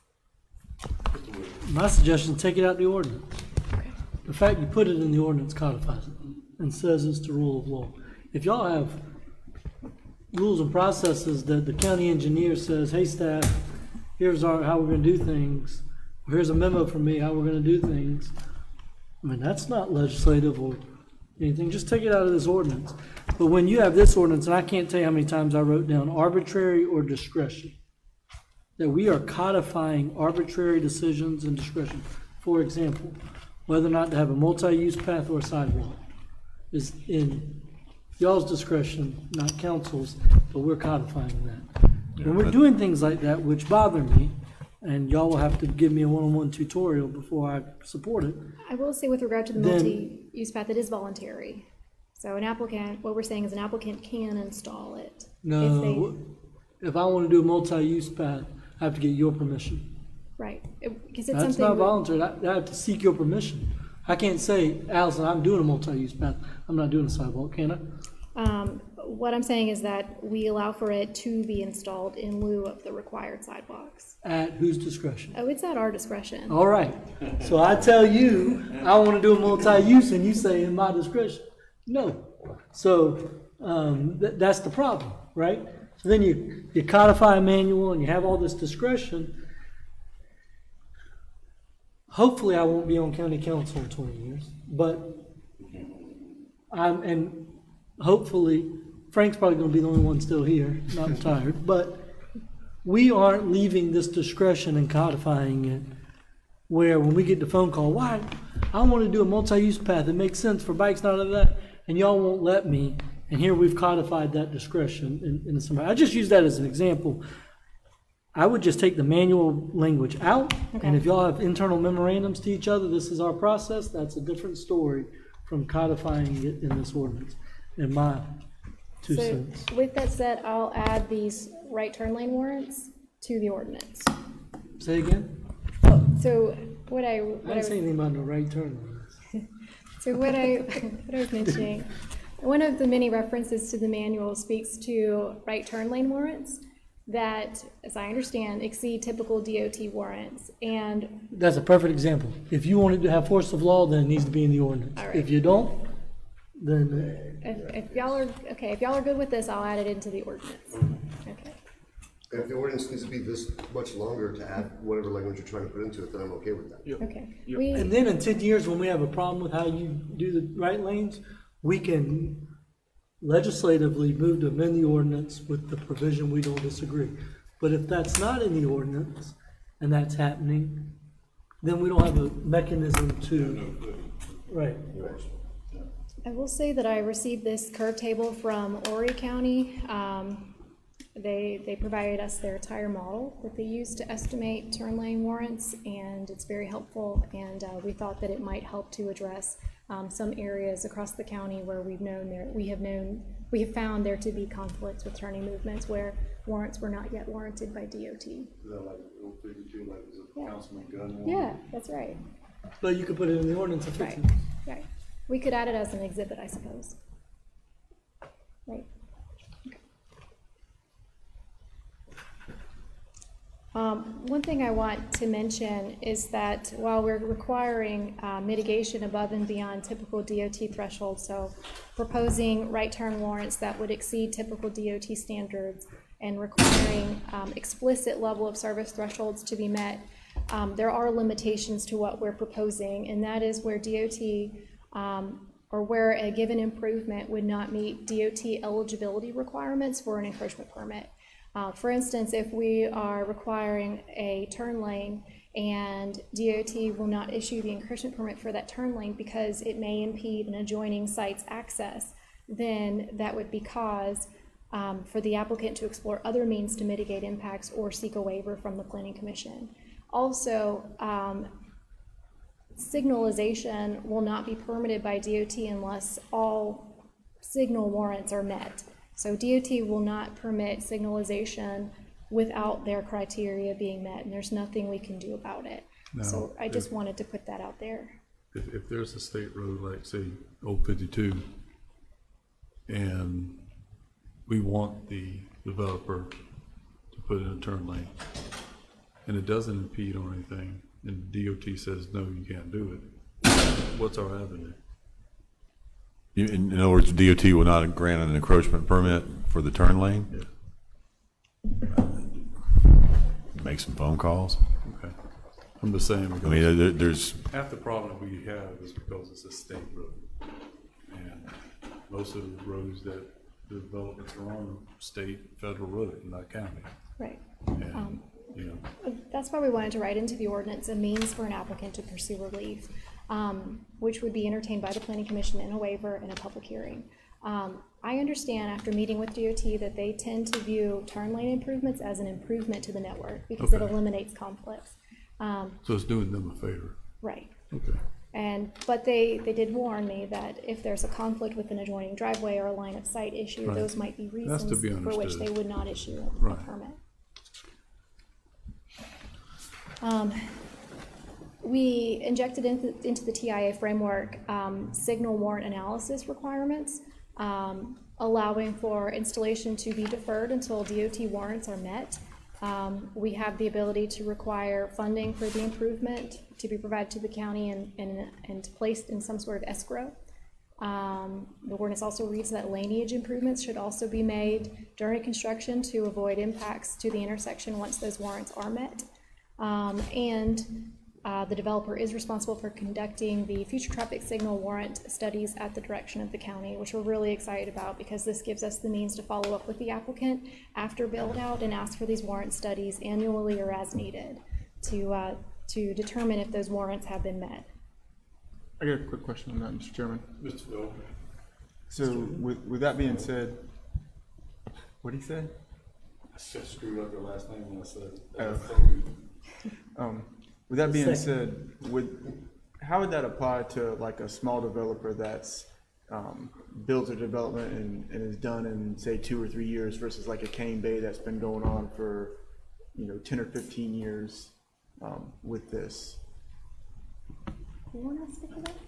my suggestion, take it out the ordinance. The fact you put it in the ordinance codifies it and says it's the rule of law. If y'all have rules and processes that the county engineer says, hey staff, here's our, how we're gonna do things, here's a memo from me how we're gonna do things, I mean, that's not legislative or anything, just take it out of this ordinance. But when you have this ordinance, and I can't tell you how many times I wrote down arbitrary or discretion, that we are codifying arbitrary decisions and discretion. For example, whether or not to have a multi-use path or a sidewalk is in y'all's discretion, not council's, but we're codifying that. When we're doing things like that, which bother me, and y'all will have to give me a one-on-one tutorial before I support it. I will say with regard to the Then- multi-use path, it is voluntary. So an applicant, what we're saying is an applicant can install it. if No, they- if I want to do a multi-use path, I have to get your permission. Right, because it's That's something. not voluntary. I I have to seek your permission. I can't say, Allison, I'm doing a multi-use path. I'm not doing a sidewalk, can I? Um, what I'm saying is that we allow for it to be installed in lieu of the required sidewalks. At whose discretion? Oh, it's at our discretion. All right. So I tell you, I want to do a multi-use, and you say in my discretion. No. So um, th that's the problem, right? So then you, you codify a manual and you have all this discretion. Hopefully I won't be on county council in twenty years, but I'm, and hopefully Frank's probably going to be the only one still here, not retired, but we aren't leaving this discretion and codifying it where when we get the phone call, why, I want to do a multi-use path, it makes sense for bikes, not of that, and y'all won't let me, and here we've codified that discretion in, in some, I just use that as an example. I would just take the manual language out, Okay. and if y'all have internal memorandums to each other, this is our process, that's a different story from codifying it in this ordinance, in my two So cents. with that said, I'll add these right turn lane warrants to the ordinance. Say again? So what I, I what I didn't was, say anything about no right turn lanes. so what I, what I was mentioning, one of the many references to the manual speaks to right turn lane warrants that, as I understand, exceed typical D O T warrants. And That's a perfect example. If you want it to have force of law, then it needs to be in the ordinance. All right. If you don't, then if, if y'all are, okay, if y'all are good with this, I'll add it into the ordinance. Okay. And if the ordinance needs to be this much longer to add whatever language you're trying to put into it, then I'm okay with that. Okay. We, and then in ten years, when we have a problem with how you do the right lanes, we can legislatively move to amend the ordinance with the provision we don't disagree. But if that's not in the ordinance and that's happening, then we don't have a mechanism to, right. I will say that I received this curve table from Horry County. Um, they, they provided us their entire model that they use to estimate turn lane warrants, and it's very helpful, and uh, we thought that it might help to address um, some areas across the county where we've known there, we have known, we have found there to be conflicts with turning movements where warrants were not yet warranted by D O T. Is that like old fifty-two, like was a Yeah. Councilman Gunn one? Yeah, that's right. But you could put it in the ordinance if Right, it's, right. We could add it as an exhibit, I suppose. Right. Okay. Um, one thing I want to mention is that while we're requiring uh, mitigation above and beyond typical D O T thresholds, so proposing right turn warrants that would exceed typical D O T standards and requiring um, explicit level of service thresholds to be met, um, there are limitations to what we're proposing, and that is where D O T um, or where a given improvement would not meet D O T eligibility requirements for an encroachment permit. Uh, for instance, if we are requiring a turn lane and D O T will not issue the encroachment permit for that turn lane because it may impede an adjoining site's access, then that would be cause um, for the applicant to explore other means to mitigate impacts or seek a waiver from the Planning Commission. Also, um, signalization will not be permitted by D O T unless all signal warrants are met. So D O T will not permit signalization without their criteria being met, and there's nothing we can do about it. Now, So I just if- wanted to put that out there. If, if there's a state road like, say, Old fifty-two, and we want the developer to put in a turn lane, and it doesn't impede on anything, and D O T says, no, you can't do it, what's our avenue? You- In, in other words, D O T will not grant an encroachment permit for the turn lane? Yeah. Make some phone calls? Okay. I'm just saying, I because mean, there, there's, half the problem that we have is because it's a state road. And most of the roads that the developments are on are state, federal road, not county. Right. And, Um, you know, That's why we wanted to write into the ordinance a means for an applicant to pursue relief, um, which would be entertained by the Planning Commission in a waiver and a public hearing. Um, I understand after meeting with D O T that they tend to view turn lane improvements as an improvement to the network because it Okay. eliminates conflicts. Um, so it's doing them a favor. right. Okay. And, but they, they did warn me that if there's a conflict with an adjoining driveway or a line of sight issue, Right. those might be That's to reasons be for which understood. they would not issue a- a Right. permit. Um, we injected into, into the T I A framework um, signal warrant analysis requirements, um, allowing for installation to be deferred until D O T warrants are met. Um, we have the ability to require funding for the improvement to be provided to the county and, and, and placed in some sort of escrow. Um, the ordinance also reads that lineage improvements should also be made during construction to avoid impacts to the intersection once those warrants are met. Um, and uh, the developer is responsible for conducting the future traffic signal warrant studies at the direction of the county, which we're really excited about because this gives us the means to follow up with the applicant after build out and ask for these warrant studies annually or as needed to, uh, to determine if those warrants have been met. I got a quick question on that, Mister Chairman. Mister Bill. So with, with that being said, what did he say? I just screwed up your last name when I said. Oh. Um, with that being said, would, how would that apply to like a small developer that's um, builds a development and, and is done in say two or three years versus like a Cane Bay that's been going on for, you know, ten or fifteen years um, with this? You want to speak to that?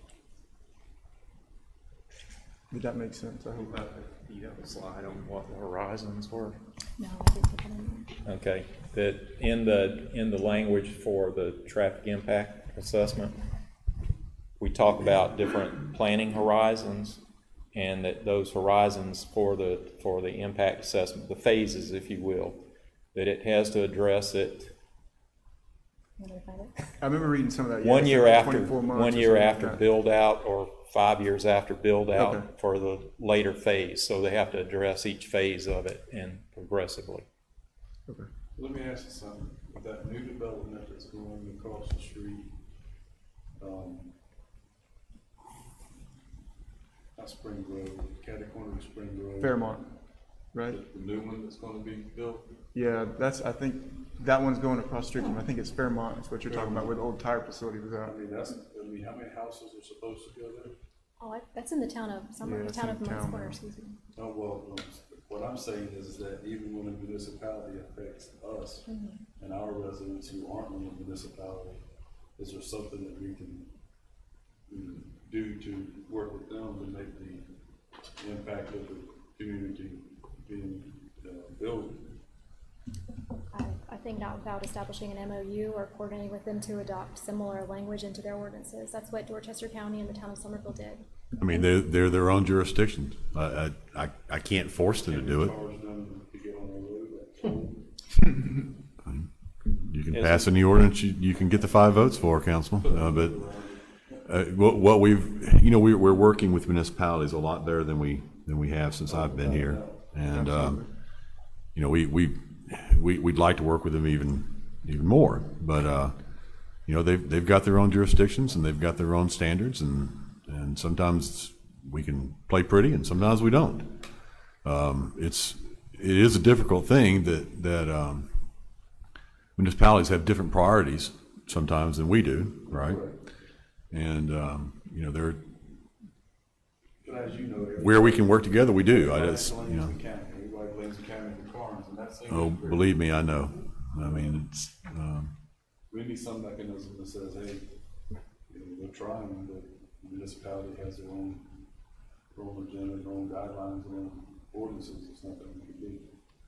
Did that make sense? I hope. You have a slide on what the horizons were? No, I didn't put that in there. Okay, that in the, in the language for the traffic impact assessment, we talk about different planning horizons, and that those horizons for the, for the impact assessment, the phases, if you will, that it has to address it You want me to find it? I remember reading some of that. Yeah, one it's year like after, twenty-four months one or year something like after that. build out, or five years after build out Okay. for the later phase. So they have to address each phase of it and progressively. Okay. Let me ask you something. That new development that's going across the street, um, Not Spring Grove, catty corner of Spring Grove. Fairmont, right? The new one that's gonna be built. Yeah, that's, I think, that one's going across the street from, I think it's Fairmont, is what you're talking about, where the old tire facility was I at. mean, that's, I mean, how many houses are supposed to go there? Oh, I- that's in the town of, somewhere, Yeah, the it's town in of the Moncks town Corner, now. excuse me. Oh, well, um, what I'm saying is that even when a municipality affects us Mm-hmm. and our residents who aren't in the municipality, is there something that we can mm, do to work with them to make the impact of the community being uh, built? I, I think not without establishing an M O U or coordinating with them to adopt similar language into their ordinances. That's what Dorchester County and the town of Somerville did. I mean, they're, they're their own jurisdiction. I, I, I- I can't force them to do it. Charge them to get on the road, like toll? You can Yes. pass any ordinance you, you can get the five votes for, Councilman, uh, but, uh, what, what we've, you know, we, we're working with municipalities a lot better than we, than we have since I've been here. And, um, you know, we, we, we, we'd like to work with them even, even more, but, uh, you know, they've, they've got their own jurisdictions and they've got their own standards, and, and sometimes we can play pretty and sometimes we don't. Um, it's, it is a difficult thing that, that, um, municipalities have different priorities sometimes than we do, right? And, um, you know, they're, But as you know, everybody where we can work together, we do. I just, you blames know, the county, everybody blames the county for Carnes, and that's. oh, believe me, I know. I mean, it's, um, We need some mechanism that says, hey, you know, we're trying, but the municipality has their own, their own agenda, their own guidelines, their own ordinances, it's not that we can do.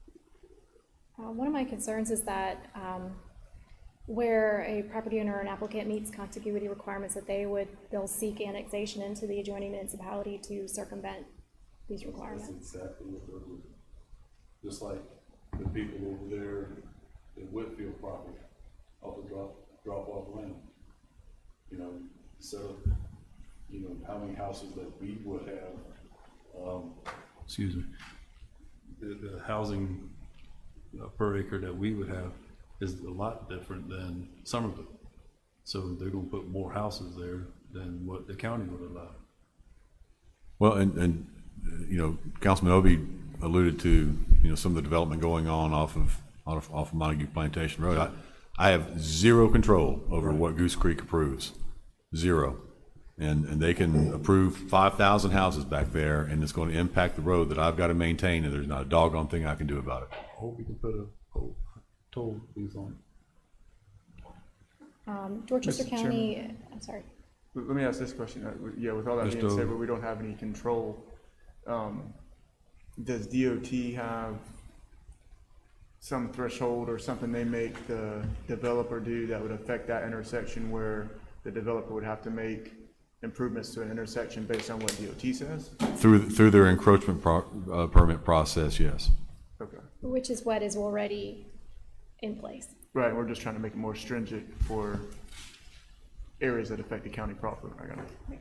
Uh, one of my concerns is that um, where a property owner or an applicant meets contiguity requirements, that they would, they'll seek annexation into the adjoining municipality to circumvent these That's requirements. exactly what they're doing. Just like the people over there in Whitfield property, off the drop, drop off land. You know, instead of, you know, how many houses that we would have, um, excuse me, the, the housing uh, per acre that we would have is a lot different than Somerville. So they're gonna put more houses there than what the county would allow. well, and, and, uh, you know, Councilman Obie alluded to, you know, some of the development going on off of, off, off of Montague Plantation Road. I, I have zero control over what Goose Creek approves, zero. And, and they can approve five thousand houses back there, and it's going to impact the road that I've got to maintain, and there's not a doggone thing I can do about it. I hope we can put a toll, toll booth on it. Um, Dorchester Mister County, I'm sorry. Let let me ask this question. Uh, w- Yeah, with all that being Mister said, but we don't have any control, um, does D O T have some threshold or something they make the developer do that would affect that intersection, where the developer would have to make improvements to an intersection based on what D O T says? Through, through their encroachment pro, uh, permit process, yes. Okay. Which is what is already in place. Right, we're just trying to make it more stringent for areas that affect the county proper. I got it.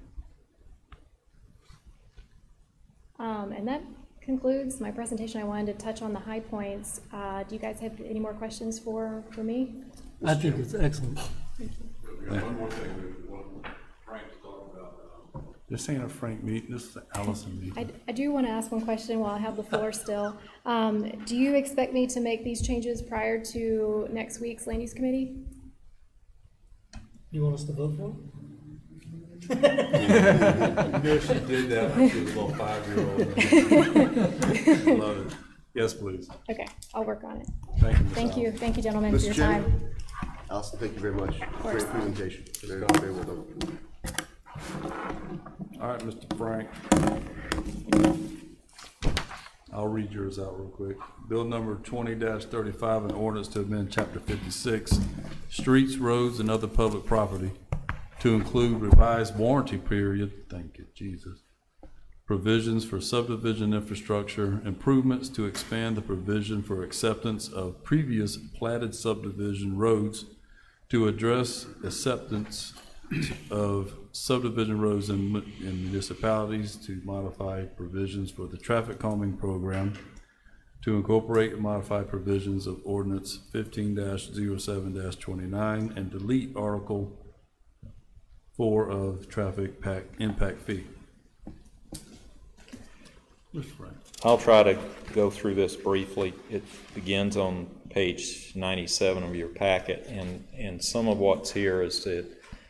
Um, and that concludes my presentation. I wanted to touch on the high points. Uh, do you guys have any more questions for, for me? I think it's excellent. One more thing we want Frank to talk about. um, This ain't a Frank meeting, this is an Allison meeting. I, I do want to ask one question while I have the floor still. Um, do you expect me to make these changes prior to next week's land use committee? You want us to vote for it? You know, she did that when she was a little five-year-old. I love it. Yes, please. Okay, I'll work on it. Thank you, Miz Thank you, Allison. thank you, gentlemen, for Mister your Chairman? time. Allison, thank you very much. course. Great presentation. Very, very well done. All right, Mister Frank. I'll read yours out real quick. Bill number twenty thirty-five, an ordinance to amend chapter fifty-six, streets, roads, and other public property to include revised warranty period, thank you, Jesus, provisions for subdivision infrastructure, improvements to expand the provision for acceptance of previous platted subdivision roads to address acceptance of subdivision roads in, mu- in municipalities, to modify provisions for the traffic calming program, to incorporate and modify provisions of ordinance fifteen dash zero seven dash twenty-nine, and delete article four of traffic pack, impact fee. I'll try to go through this briefly. It begins on page ninety-seven of your packet, and, and some of what's here is to,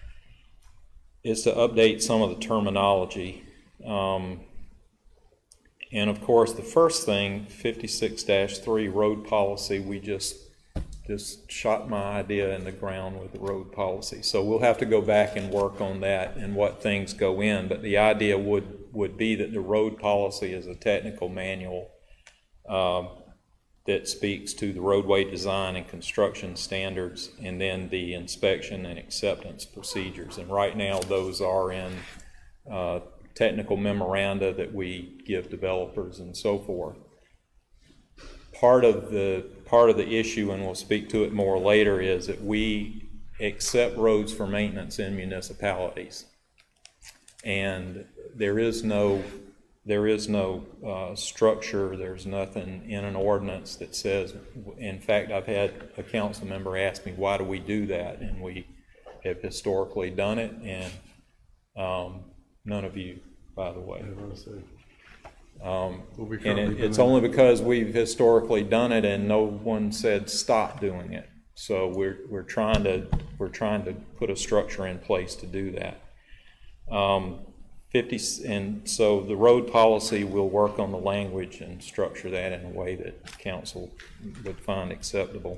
is to update some of the terminology. Um, and of course, the first thing, fifty-six dash three road policy, we just just shot my idea in the ground with the road policy. So we'll have to go back and work on that and what things go in. But the idea would, would be that the road policy is a technical manual um, that speaks to the roadway design and construction standards, and then the inspection and acceptance procedures. And right now those are in uh, technical memoranda that we give developers and so forth. Part of the part of the issue, and we'll speak to it more later, is that we accept roads for maintenance in municipalities, and there is no there is no uh, structure. There's nothing in an ordinance that says. In fact, I've had a council member ask me, "Why do we do that?" And we have historically done it, and um, none of you, by the way. Um, and it, it's only because we've historically done it and no one said stop doing it. So we're we're trying to we're trying to put a structure in place to do that. Um, fifty and so the road policy will work on the language and structure that in a way that council would find acceptable.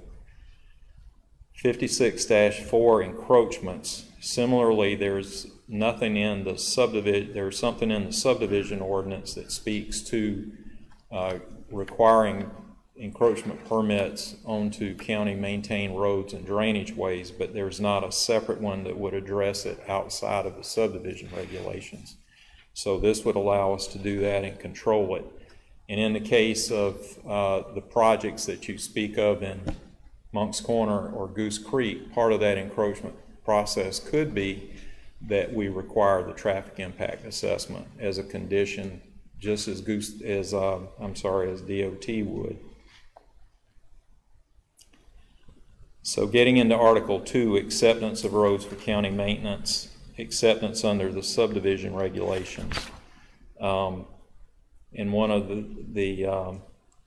fifty-six dash four encroachments. Similarly, there's nothing in the subdivision, there's something in the subdivision ordinance that speaks to uh, requiring encroachment permits onto county maintained roads and drainage ways, but there's not a separate one that would address it outside of the subdivision regulations. So this would allow us to do that and control it. And in the case of uh, the projects that you speak of in Monk's Corner or Goose Creek, part of that encroachment process could be that we require the traffic impact assessment as a condition, just as Goose as uh, I'm sorry as D O T would. So getting into Article two, acceptance of roads for county maintenance, acceptance under the subdivision regulations. Um, and one of the the um,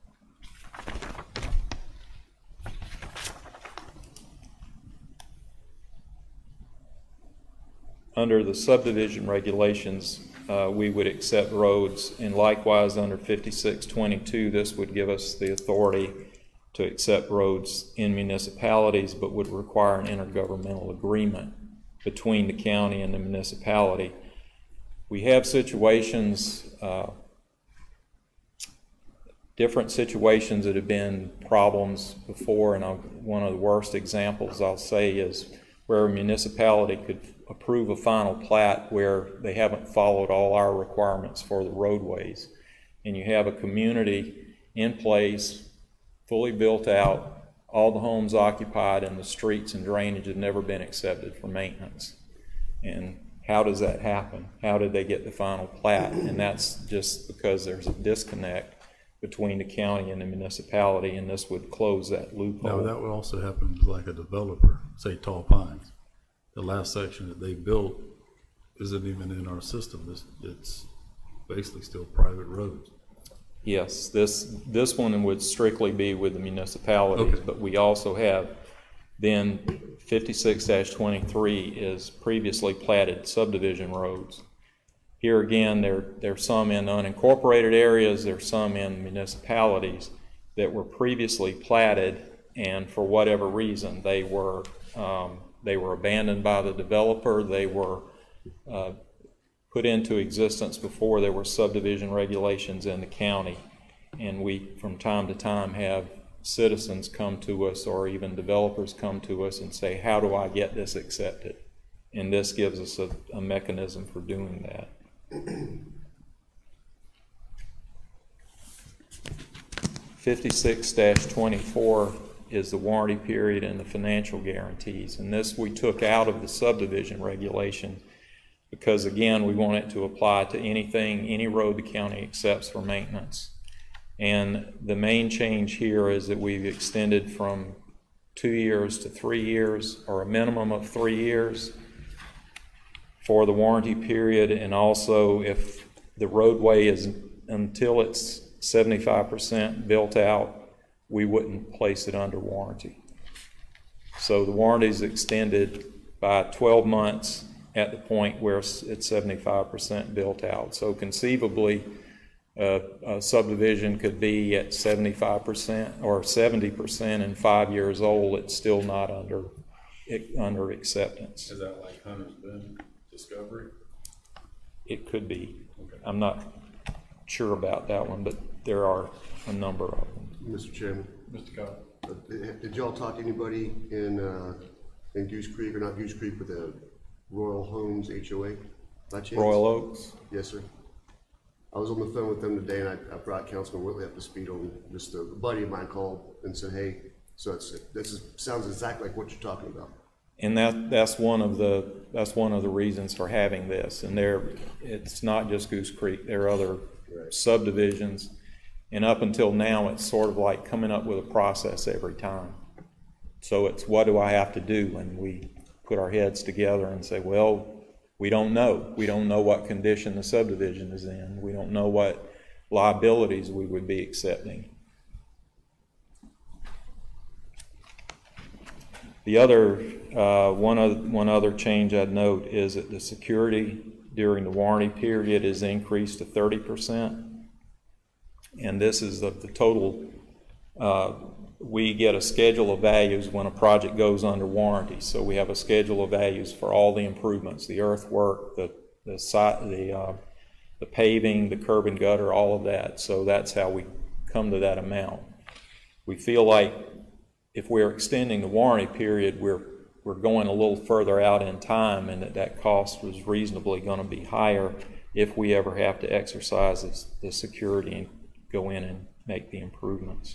under the subdivision regulations, uh, we would accept roads, and likewise under fifty-six twenty-two, this would give us the authority to accept roads in municipalities, but would require an intergovernmental agreement between the county and the municipality. We have situations, uh, different situations that have been problems before, and I'll, one of the worst examples I'll say is where a municipality could approve a final plat where they haven't followed all our requirements for the roadways. And you have a community in place, fully built out, all the homes occupied, and the streets and drainage have never been accepted for maintenance. And how does that happen? How did they get the final plat? And that's just because there's a disconnect between the county and the municipality, and this would close that loophole. No, that would also happen with like a developer, say Tall Pines. The last section that they built isn't even in our system. It's, it's basically still private roads. Yes, this this one would strictly be with the municipalities, okay. But we also have then fifty-six dash twenty-three is previously platted subdivision roads. Here again, there there's some in unincorporated areas, there's some in municipalities that were previously platted, and for whatever reason they were um, they were abandoned by the developer. They were uh, put into existence before there were subdivision regulations in the county, and we from time to time have citizens come to us or even developers come to us and say, how do I get this accepted? And this gives us a, a mechanism for doing that. fifty-six dash twenty-four is the warranty period and the financial guarantees, and this we took out of the subdivision regulation because again we want it to apply to anything, any road the county accepts for maintenance. And the main change here is that we've extended from two years to three years, or a minimum of three years for the warranty period, and also if the roadway is until it's seventy-five percent built out, we wouldn't place it under warranty. So the warranty is extended by twelve months at the point where it's seventy-five percent built out. So conceivably, uh, a subdivision could be at seventy-five percent or seventy percent and five years old. It's still not under under acceptance. Is that like Hunter's Bend Discovery? It could be. Okay. I'm not sure about that one, but there are a number of them. Mister Chairman, Mister Cobb? uh, did did y'all talk to anybody in, uh, in Goose Creek, or not Goose Creek, but the Royal Homes H O A by chance? Royal Oaks? Yes, sir. I was on the phone with them today, and I, I brought Councilman Whitley up to speed on just a buddy of mine called and said, hey, so it's, this is, sounds exactly like what you're talking about. And that that's one of the that's one of the reasons for having this. And there, it's not just Goose Creek. There are other Right. subdivisions, and up until now, it's sort of like coming up with a process every time. So it's, what do I have to do? And we put our heads together and say, well, we don't know. We don't know what condition the subdivision is in. We don't know what liabilities we would be accepting. The other, uh, one, other, one other change I'd note is that the security during the warranty period is increased to thirty percent. And this is the, the total, uh, we get a schedule of values when a project goes under warranty. So we have a schedule of values for all the improvements, the earthwork, the, the, site, the, uh, the paving, the curb and gutter, all of that. So that's how we come to that amount. We feel like if we're extending the warranty period, we're we're going a little further out in time, and that that cost was reasonably going to be higher if we ever have to exercise this, the security and go in and make the improvements.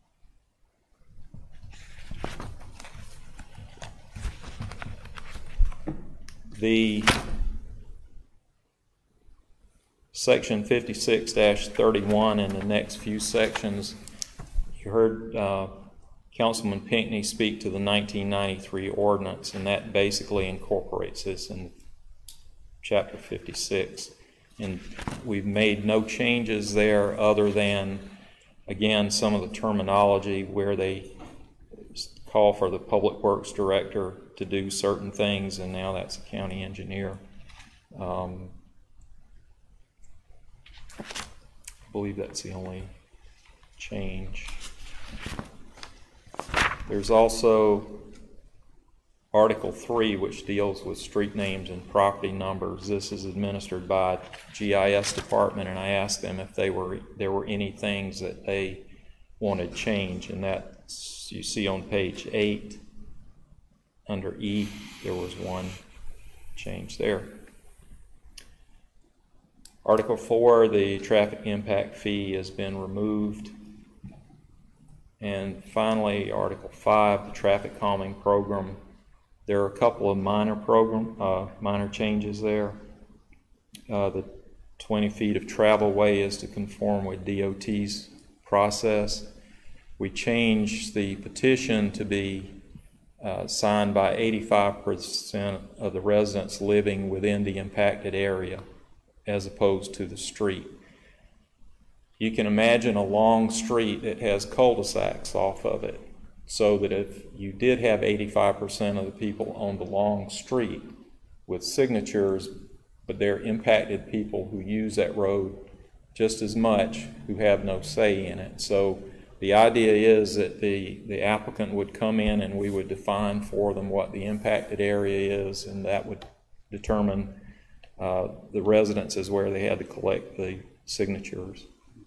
The section fifty-six dash thirty-one and the next few sections, you heard uh, Councilman Pinckney speak to the nineteen ninety-three ordinance, and that basically incorporates this in chapter fifty-six. And we've made no changes there other than, again, some of the terminology where they call for the Public Works Director to do certain things, and now that's a county engineer. Um, I believe that's the only change. There's also Article three, which deals with street names and property numbers. This is administered by G I S department, and I asked them if they were there were any things that they wanted change, and that you see on page eight under E, there was one change there. Article four, the traffic impact fee has been removed. And finally, Article five, the traffic calming program. There are a couple of minor program, uh, minor changes there. Uh, the twenty feet of travel way is to conform with D O T's process. We changed the petition to be uh, signed by eighty-five percent of the residents living within the impacted area, as opposed to the street. You can imagine a long street that has cul-de-sacs off of it, so that if you did have eighty-five percent of the people on the long street with signatures, but they're impacted people who use that road just as much who have no say in it. So the idea is that the, the applicant would come in and we would define for them what the impacted area is, and that would determine uh, the residences where they had to collect the signatures.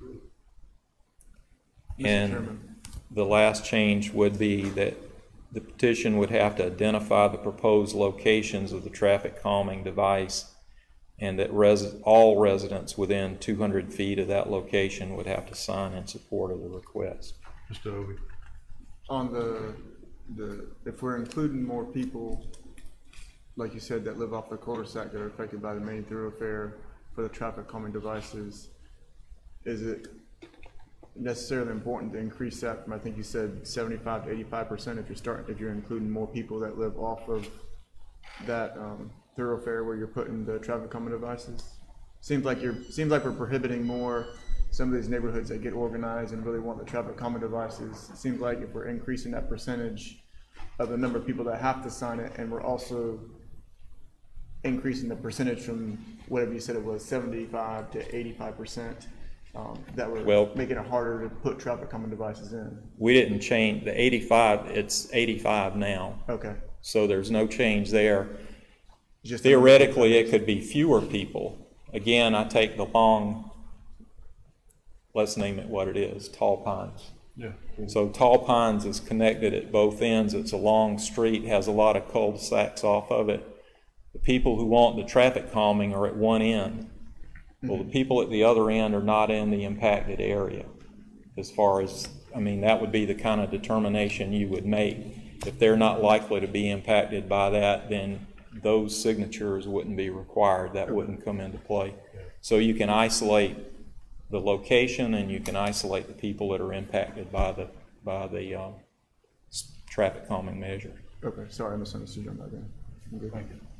And the last change would be that the petition would have to identify the proposed locations of the traffic calming device, and that res all residents within two hundred feet of that location would have to sign in support of the request. Mister Obi. On the, the, if we're including more people, like you said, that live off the cul-de-sac that are affected by the main thoroughfare for the traffic calming devices, is it necessarily important to increase that from, I think you said seventy-five to eighty-five percent if you're starting, if you're including more people that live off of that um, thoroughfare where you're putting the traffic calming devices? Seems like you're, seems like we're prohibiting more some of these neighborhoods that get organized and really want the traffic calming devices, it seems like if we're increasing that percentage of the number of people that have to sign it, and we're also increasing the percentage from whatever you said it was, seventy-five to eighty-five percent, um, that we're Well, making it harder to put traffic calming devices in. We didn't change the eighty-five, it's eighty-five now. Okay. So there's no change there. Just Theoretically, it could be fewer people. Again, I take the long, let's name it what it is, Tall Pines. Yeah. So Tall Pines is connected at both ends. It's a long street, has a lot of cul-de-sacs off of it. The people who want the traffic calming are at one end. Well, the people at the other end are not in the impacted area. As far as, I mean, that would be the kind of determination you would make. If they're not likely to be impacted by that, then those signatures wouldn't be required. That wouldn't come into play. So you can isolate the location, and you can isolate the people that are impacted by the by the um, traffic calming measure. Okay, sorry, I misunderstood you on that. I'm good. Thank you.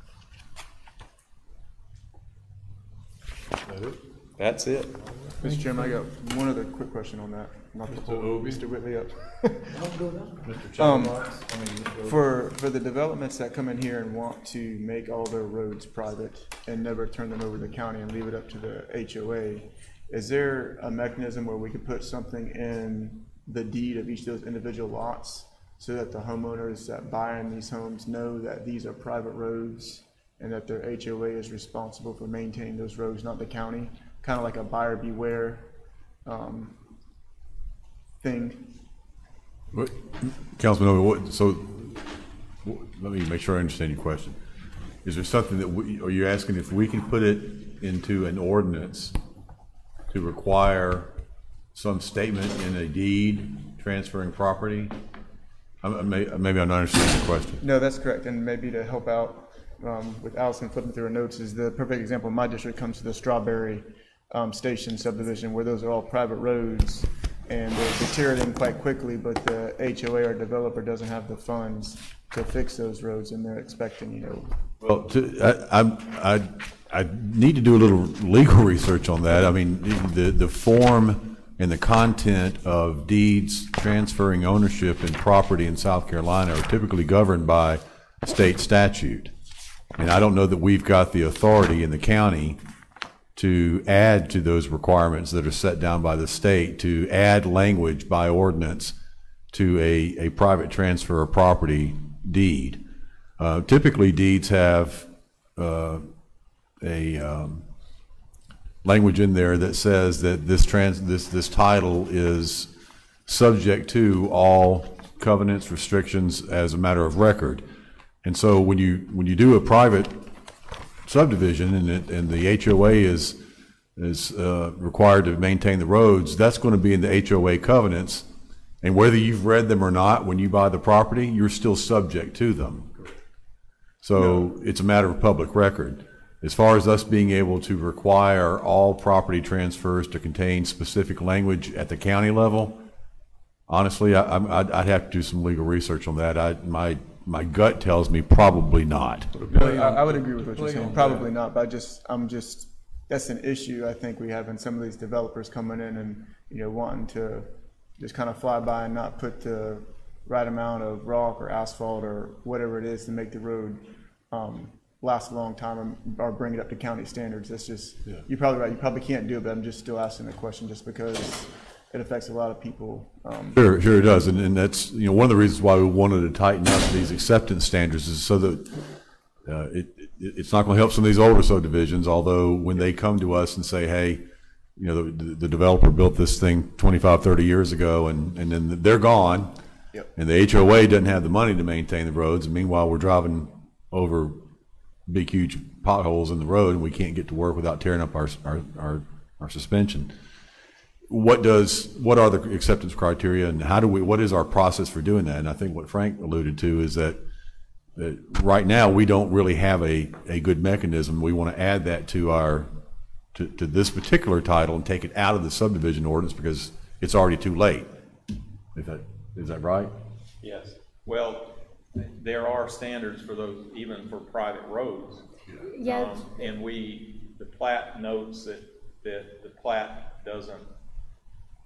That it? That's it. Mister Chairman, I got one other quick question on that. Not to Mister hold Obie? Mister Whitley up. Mister Um, Chatterbox? I mean, Mister Obie? For, for the developments that come in here and want to make all their roads private and never turn them over to the county and leave it up to the H O A, is there a mechanism where we could put something in the deed of each of those individual lots so that the homeowners that buy in these homes know that these are private roads and that their H O A is responsible for maintaining those roads, not the county? Kind of like a buyer beware um, thing. What, Councilman, what, so what, let me make sure I understand your question. Is there something that we, are you asking if we can put it into an ordinance to require some statement in a deed transferring property? I, I may, maybe I'm not understanding the question. No, that's correct. And maybe to help out um, with Allison flipping through her notes, is the perfect example in my district comes to the Strawberry um, Station subdivision, where those are all private roads and they're deteriorating quite quickly, but the H O A or developer doesn't have the funds to fix those roads, and they're expecting, you know. Well, to, I, I, I, I need to do a little legal research on that. I mean, the, the form and the content of deeds transferring ownership and property in South Carolina are typically governed by state statute. And I don't know that we've got the authority in the county to add to those requirements that are set down by the state, to add language by ordinance to a, a private transfer of property deed. Uh, typically, deeds have uh, a um, language in there that says that this trans this this title is subject to all covenants, restrictions as a matter of record. And so when you when you do a private subdivision and it, and the H O A is is uh, required to maintain the roads, that's going to be in the H O A covenants, and whether you've read them or not, when you buy the property, you're still subject to them. So no. It's a matter of public record. As far as us being able to require all property transfers to contain specific language at the county level, honestly, I, I'd, I'd have to do some legal research on that. I, my my gut tells me probably not. No, I, I would agree with what you're saying. Probably not, but I just I'm just that's an issue I think we have in some of these developers coming in and you know wanting to just kind of fly by and not put the right amount of rock or asphalt or whatever it is to make the road um, last a long time or, or bring it up to county standards. That's just, yeah. You're probably right. You probably can't do it, but I'm just still asking the question just because it affects a lot of people. Um, sure, sure it does. And, and that's, you know, one of the reasons why we wanted to tighten up these acceptance standards is so that uh, it, it, it's not going to help some of these older subdivisions, although when they come to us and say, hey, you know, the, the developer built this thing twenty-five, thirty years ago and, and then they're gone. Yep. And the H O A doesn't have the money to maintain the roads. And meanwhile, we're driving over big, huge potholes in the road, and we can't get to work without tearing up our our, our, our suspension. What does what are the acceptance criteria, and how do we? What is our process for doing that? And I think what Frank alluded to is that, that right now we don't really have a a good mechanism. We want to add that to our to, to this particular title and take it out of the subdivision ordinance because it's already too late. If that is that right? Yes. Well, there are standards for those, even for private roads. Yeah. Um, and we, the plat notes that, that the plat doesn't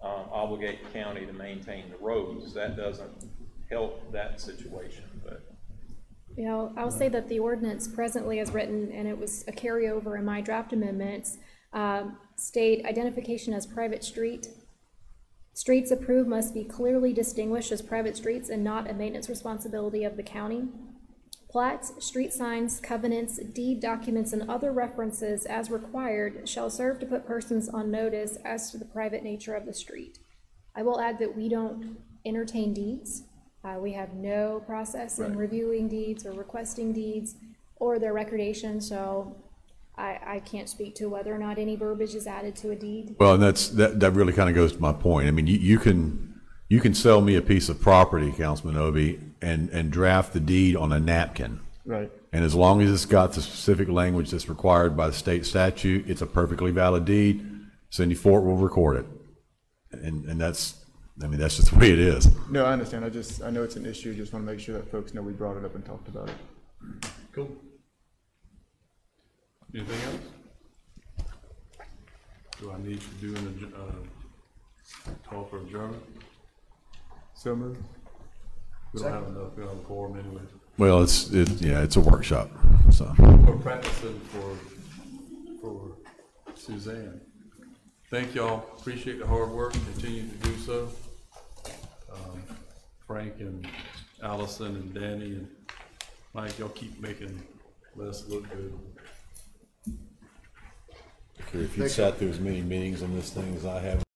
um, obligate the county to maintain the roads. That doesn't help that situation, but. You know, I'll say that the ordinance presently as written, and it was a carryover in my draft amendments, um, state identification as private street. Streets approved must be clearly distinguished as private streets and not a maintenance responsibility of the county. Plats, street signs, covenants, deed documents, and other references as required shall serve to put persons on notice as to the private nature of the street. I will add that we don't entertain deeds. Uh, we have no process in Right. reviewing deeds or requesting deeds or their recordation, so I, I can't speak to whether or not any verbiage is added to a deed. Well, and that's, that, that really kind of goes to my point. I mean, you, you can, you can sell me a piece of property, Councilman Obi, and, and draft the deed on a napkin. Right. And as long as it's got the specific language that's required by the state statute, it's a perfectly valid deed. Cindy Fort will record it. And, and that's, I mean, that's just the way it is. No, I understand. I just, I know it's an issue. Just want to make sure that folks know we brought it up and talked about it. Cool. Anything else? Do I need to do an, adj- uh, call for adjournment? So moved. We don't have enough, we don't have a quorum anyway. Well, it's, it, yeah, it's a workshop, so. We're practicing for, for Suzanne. Thank y'all. Appreciate the hard work. Continue to do so. Um, Frank and Allison and Danny and Mike, y'all keep making Les look good. If you sat through as many meetings on this thing as I have,